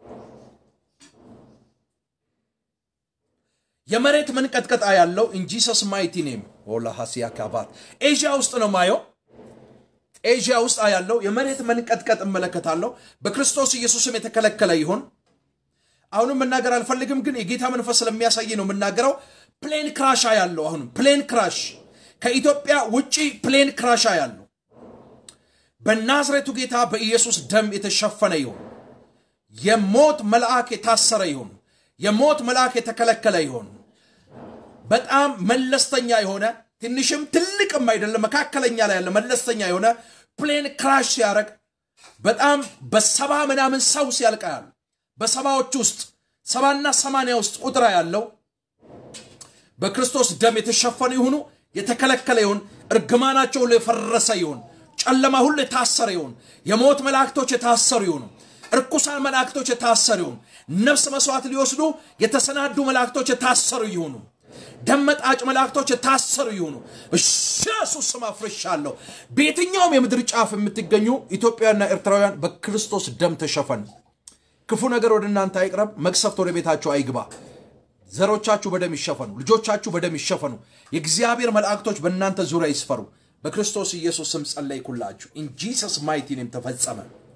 የመሬት መንቀጥቀጣ ያለው in Jesus mighty name ወላ ሐሲያ ካባት ኤዥያ ውስጥ ነው ማየው ኤዥያ ውስጥ ያለው የመሬት መንቀጥቀጥ እመለከታለሁ በክርስቶስ ኢየሱስ ስም የተከለከለ ይሁን አሁንም መናገር አልፈልግም ግን የጌታ መንፈስ ስለሚያሳይ ነው መናገረው ፕሌን ክራሽ ያለው አሁን ፕሌን ክራሽ ከኢትዮጵያ ውጪ ፕሌን ክራሽ ያለው በናዝሬቱ ጌታ በኢየሱስ ደም የተሸፈነ ይሁን የሞት መልአክ የታሰረ ይሁን የሞት መልአክ የተከለከለ ይሁን በጣም መለስተኛ የሆነ ትንሽም ትልቅም አይደለም መካከለኛ ላይ ያለ መለስተኛ የሆነ ፕሌን ክራሽ ሲያረግ በጣም በሰባ ምናምን ሰው ሲያልቃል በሰባዎች ውስጥ ሰባና ሰማንያ ውስጥ ቁጥር ያለው በክርስቶስ ደም የተሸፈነ ይሁን የተከለከለ ይሁን እርግማናቸው ለፈረሰ ይሁን ጨለማ ሁሉ የታሰረ ይሁን የሞት መላእክቶች የታሰሩ ይሁን እርኩሳን መላእክቶች የታሰሩ ይሁን ነፍስ መስዋዕት ሊወስዱ የተሰናዱ መላእክቶች የታሰሩ ይሁን ደመጣጭ መላእክቶች የታሰሩ ይሁኑ ኢየሱስ ስም አፍርሻለሁ በየትኛውም የምድር ጫፍ የምትገኙ ኢትዮጵያና ኤርትራውያን በክርስቶስ ደም ተሸፈኑ ክፉ ነገር ወደ እናንተ አይቅረብ መክሰፍት ወደ ቤታችሁ አይግባ ዘሮቻችሁ በደም ይሸፈኑ ልጆቻችሁ በደም ይሸፈኑ የእግዚአብሔር መላእክቶች በእናንተ ዙሪያ ይስፈሩ በክርስቶስ ኢየሱስ ስም ጸለይኩላችሁ in Jesus mighty name ተፈጸመ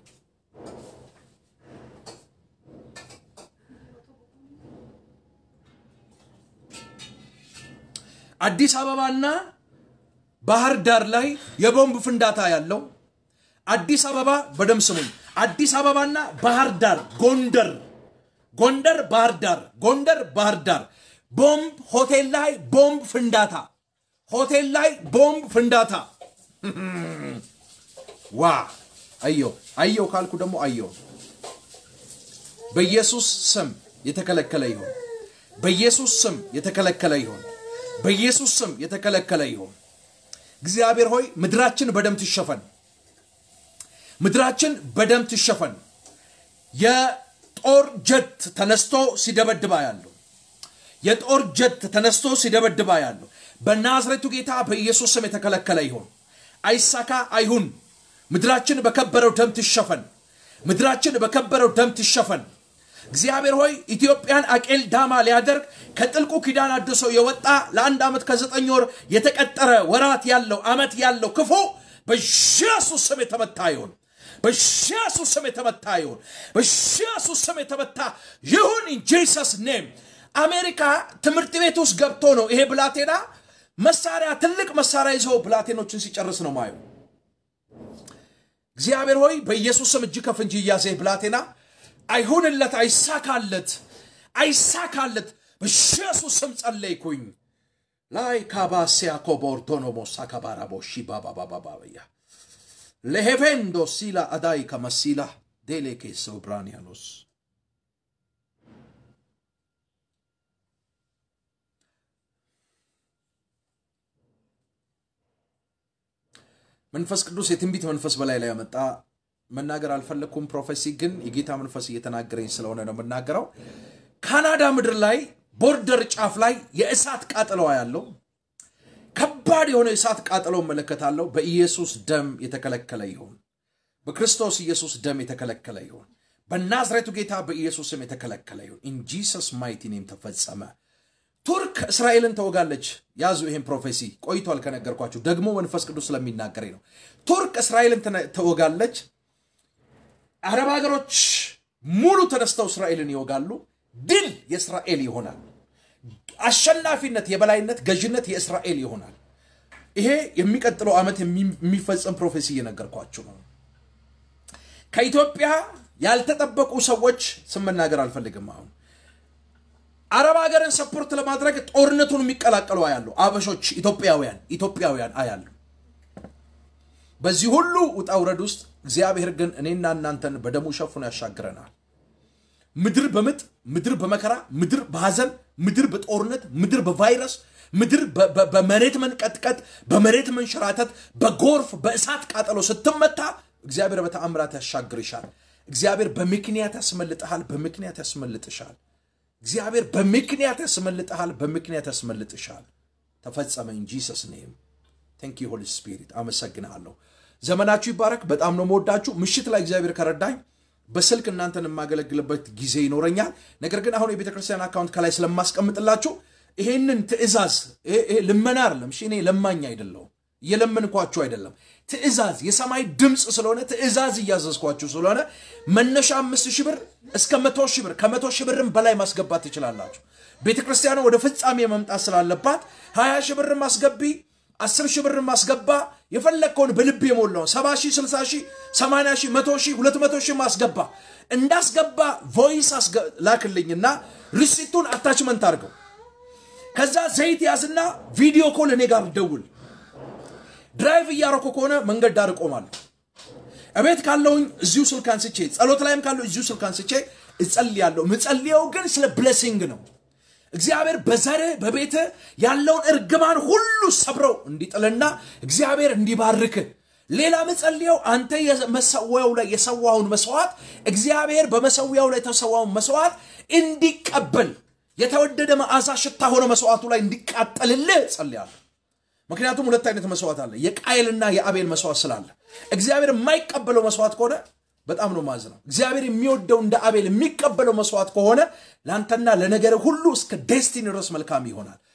አዲስ አበባና ባህር ዳር ላይ የቦምብ ፍንዳታ ያለው አዲስ አበባ በደም ስሙኝ አዲስ አበባና ባህር ዳር ጎንደር ጎንደር ባህር ዳር ጎንደር ባህር ዳር ቦምብ ሆቴል ላይ ቦምብ ፍንዳታ ሆቴል ላይ ቦምብ ፍንዳታ ዋ አዮ አዮ ካልኩ ደግሞ አዮ በኢየሱስ ስም የተከለከለ ይሁን በኢየሱስ ስም የተከለከለ ይሁን በኢየሱስ ስም የተከለከለ ይሁን እግዚአብሔር ሆይ ምድራችን በደም ትሸፈን ምድራችን በደም ትሸፈን የጦር ጀት ተነስቶ ሲደበድባ ያለው የጦር ጀት ተነስቶ ሲደበድባ ያለው በናዝሬቱ ጌታ በኢየሱስ ስም የተከለከለ ይሁን አይሳካ አይሁን ምድራችን በከበረው ደም ትሸፈን ምድራችን በከበረው ደም ትሸፈን እግዚአብሔር ሆይ ኢትዮጵያን አቄል ዳማ ሊያደርግ ከጥልቁ ኪዳን አድሶ የወጣ ለአንድ አመት ከዘጠኝ ወር የተቀጠረ ወራት ያለው አመት ያለው ክፉ በኢየሱስ ስም የተመታ ይሁን በኢየሱስ ስም የተመታ ይሁን በኢየሱስ ስም የተመታ ይሁን in Jesus name አሜሪካ ትምርት ቤት ውስጥ ገብቶ ነው ይሄ ብላቴና መሳሪያ ትልቅ መሳሪያ ይዘው ብላቴኖችን ሲጨርስ ነው ማየው እግዚአብሔር ሆይ በኢየሱስ ስም እጅ ከፍንጂ ያዘ ብላቴና አይሁንለት አይሳካለት አይሳካለት በኢየሱስ ስም ጸለይኩኝ ላይ ካባሲያ ኮቦርቶኖ ሞሳካባራ ቦሺ ባባ ባባ ባባያ ለሄቨንዶ ሲላ አዳይ ከመሲላ ዴሌኬ ሶብራኒያኖስ መንፈስ ቅዱስ የትንቢት መንፈስ በላይ ላይ ያመጣ መናገር አልፈለኩም ፕሮፌሲ ግን የጌታ መንፈስ እየተናገረኝ ስለሆነ ነው መናገረው ካናዳ ምድር ላይ ቦርደር ጫፍ ላይ የእሳት ቃጠሎ ያለው ከባድ የሆነ የእሳት ቃጠሎ መለከታለው በኢየሱስ ደም የተከለከለ ይሁን በክርስቶስ ኢየሱስ ደም የተከለከለ ይሁን በናዝሬቱ ጌታ በኢየሱስ ስም የተከለከለ ይሁን in Jesus mighty name ተፈጸመ ቱርክ እስራኤልን ተወጋለች ያዙ ይሄን ፕሮፌሲ ቆይቷል ከነገርኳችሁ ደግሞ መንፈስ ቅዱስ ስለሚናገረኝ ነው ቱርክ እስራኤልን ተወጋለች አረብ ሀገሮች ሙሉ ተነስተው እስራኤልን ይወጋሉ ድል የእስራኤል ይሆናል አሸናፊነት የበላይነት ገዥነት የእስራኤል ይሆናል ይሄ የሚቀጥለው አመት የሚፈጸም ፕሮፌሲ እየነገርኳችሁ ነው ከኢትዮጵያ ያልተጠበቁ ሰዎች ስመናገር አልፈልግም አሁን አረብ ሀገርን ሰፖርት ለማድረግ ጦርነቱን የሚቀላቀሉ አያሉ አበሾች ኢትዮጵያውያን ኢትዮጵያውያን አያሉ በዚህ ሁሉ ውጣውረድ ውስጥ እግዚአብሔር ግን እኔና እናንተን በደሙ ሸፍኖ ያሻግረናል ምድር በመጥ ምድር በመከራ ምድር በሐዘን ምድር በጦርነት ምድር በቫይረስ ምድር በመሬት መንቀጥቀጥ በመሬት መንሸራተት በጎርፍ በእሳት ቃጠሎ ስትመታ እግዚአብሔር በተአምራት ያሻግርሻል እግዚአብሔር በምክንያት ያስመልጥሃል በምክንያት ያስመልጥሻል እግዚአብሔር በምክንያት ያስመልጥሃል በምክንያት ያስመልጥሻል ተፈጸመ in Jesus name thank you holy spirit አመሰግናለሁ ዘመናችሁ ይባረክ በጣም ነው መወዳችሁ ምሽት ላይ እግዚአብሔር ከረዳኝ በስልክ እናንተን ማገለግልበት ጊዜ ይኖረኛል ነገር ግን አሁን የቤተክርስቲያን አካውንት ከላይ ስለማስቀምጥላችሁ ይሄንን ትእዛዝ ይሄ ልመና አይደለም እሺ እኔ ለማኝ አይደለም የለምንኳችሁ አይደለም ትእዛዝ የሰማይ ድምጽ ስለሆነ ትእዛዝ ያዘዝኳችሁ ስለሆነ መነሻ አምስት ሺህ ብር እስከ መቶ ሺህ ብር ከመቶ ሺህ ብርም በላይ ማስገባት ትችላላችሁ ቤተክርስቲያኑ ወደ ፍጻሜ መምጣት ስላለባት ሃያ ሺህ ብር ማስገቢ አስር ሺህ ብር ማስገባ የፈለከውን በልብ የሞላው ሰባ ሺህ ስልሳ ሺህ ሰማንያ ሺህ መቶ ሺህ ሁለት መቶ ሺህ ማስገባ እንዳስገባ ቮይስ ላክልኝና ሪሲቱን አታችመንት አድርገው ከዛ ዘይት ያዝና ቪዲዮ ኮል እኔ ጋር ደውል ድራይቭ ያረኮ ከሆነ መንገድ ዳር ቆማለሁ አቤት ካለውኝ እዚሁ ስልክ አንስቼ ጸሎት ላይም ካለው እዚሁ ስልክ አንስቼ እጸልያለሁ ምጸልየው ግን ስለ ብሌሲንግ ነው እግዚአብሔር በዘረ በቤተ ያለውን እርግማን ሁሉ ሰብረው እንዲጥልና እግዚአብሔር እንዲባርክ ሌላ ምጸልየው አንተ የመሰዋው ላይ የሰዋውን መስዋዕት እግዚአብሔር በመሰዋው ላይ ተሰዋውን መስዋዕት እንዲቀበል የተወደደ መዓዛ ሽታ ሆነ መስዋዕቱ ላይ እንዲቃጠልልህ ጸልያለሁ ምክንያቱም ሁለት አይነት መስዋዕት አለ የቃየልና የአቤል መስዋዕት ስላለ እግዚአብሔር የማይቀበለው መስዋዕት ከሆነ በጣም ነው ማዝነው እግዚአብሔር የሚወደው እንደ አቤል የሚቀበለው መስዋዕት ከሆነ ላንተና ለነገር ሁሉ እስከ ዴስቲኒ ድረስ መልካም ይሆናል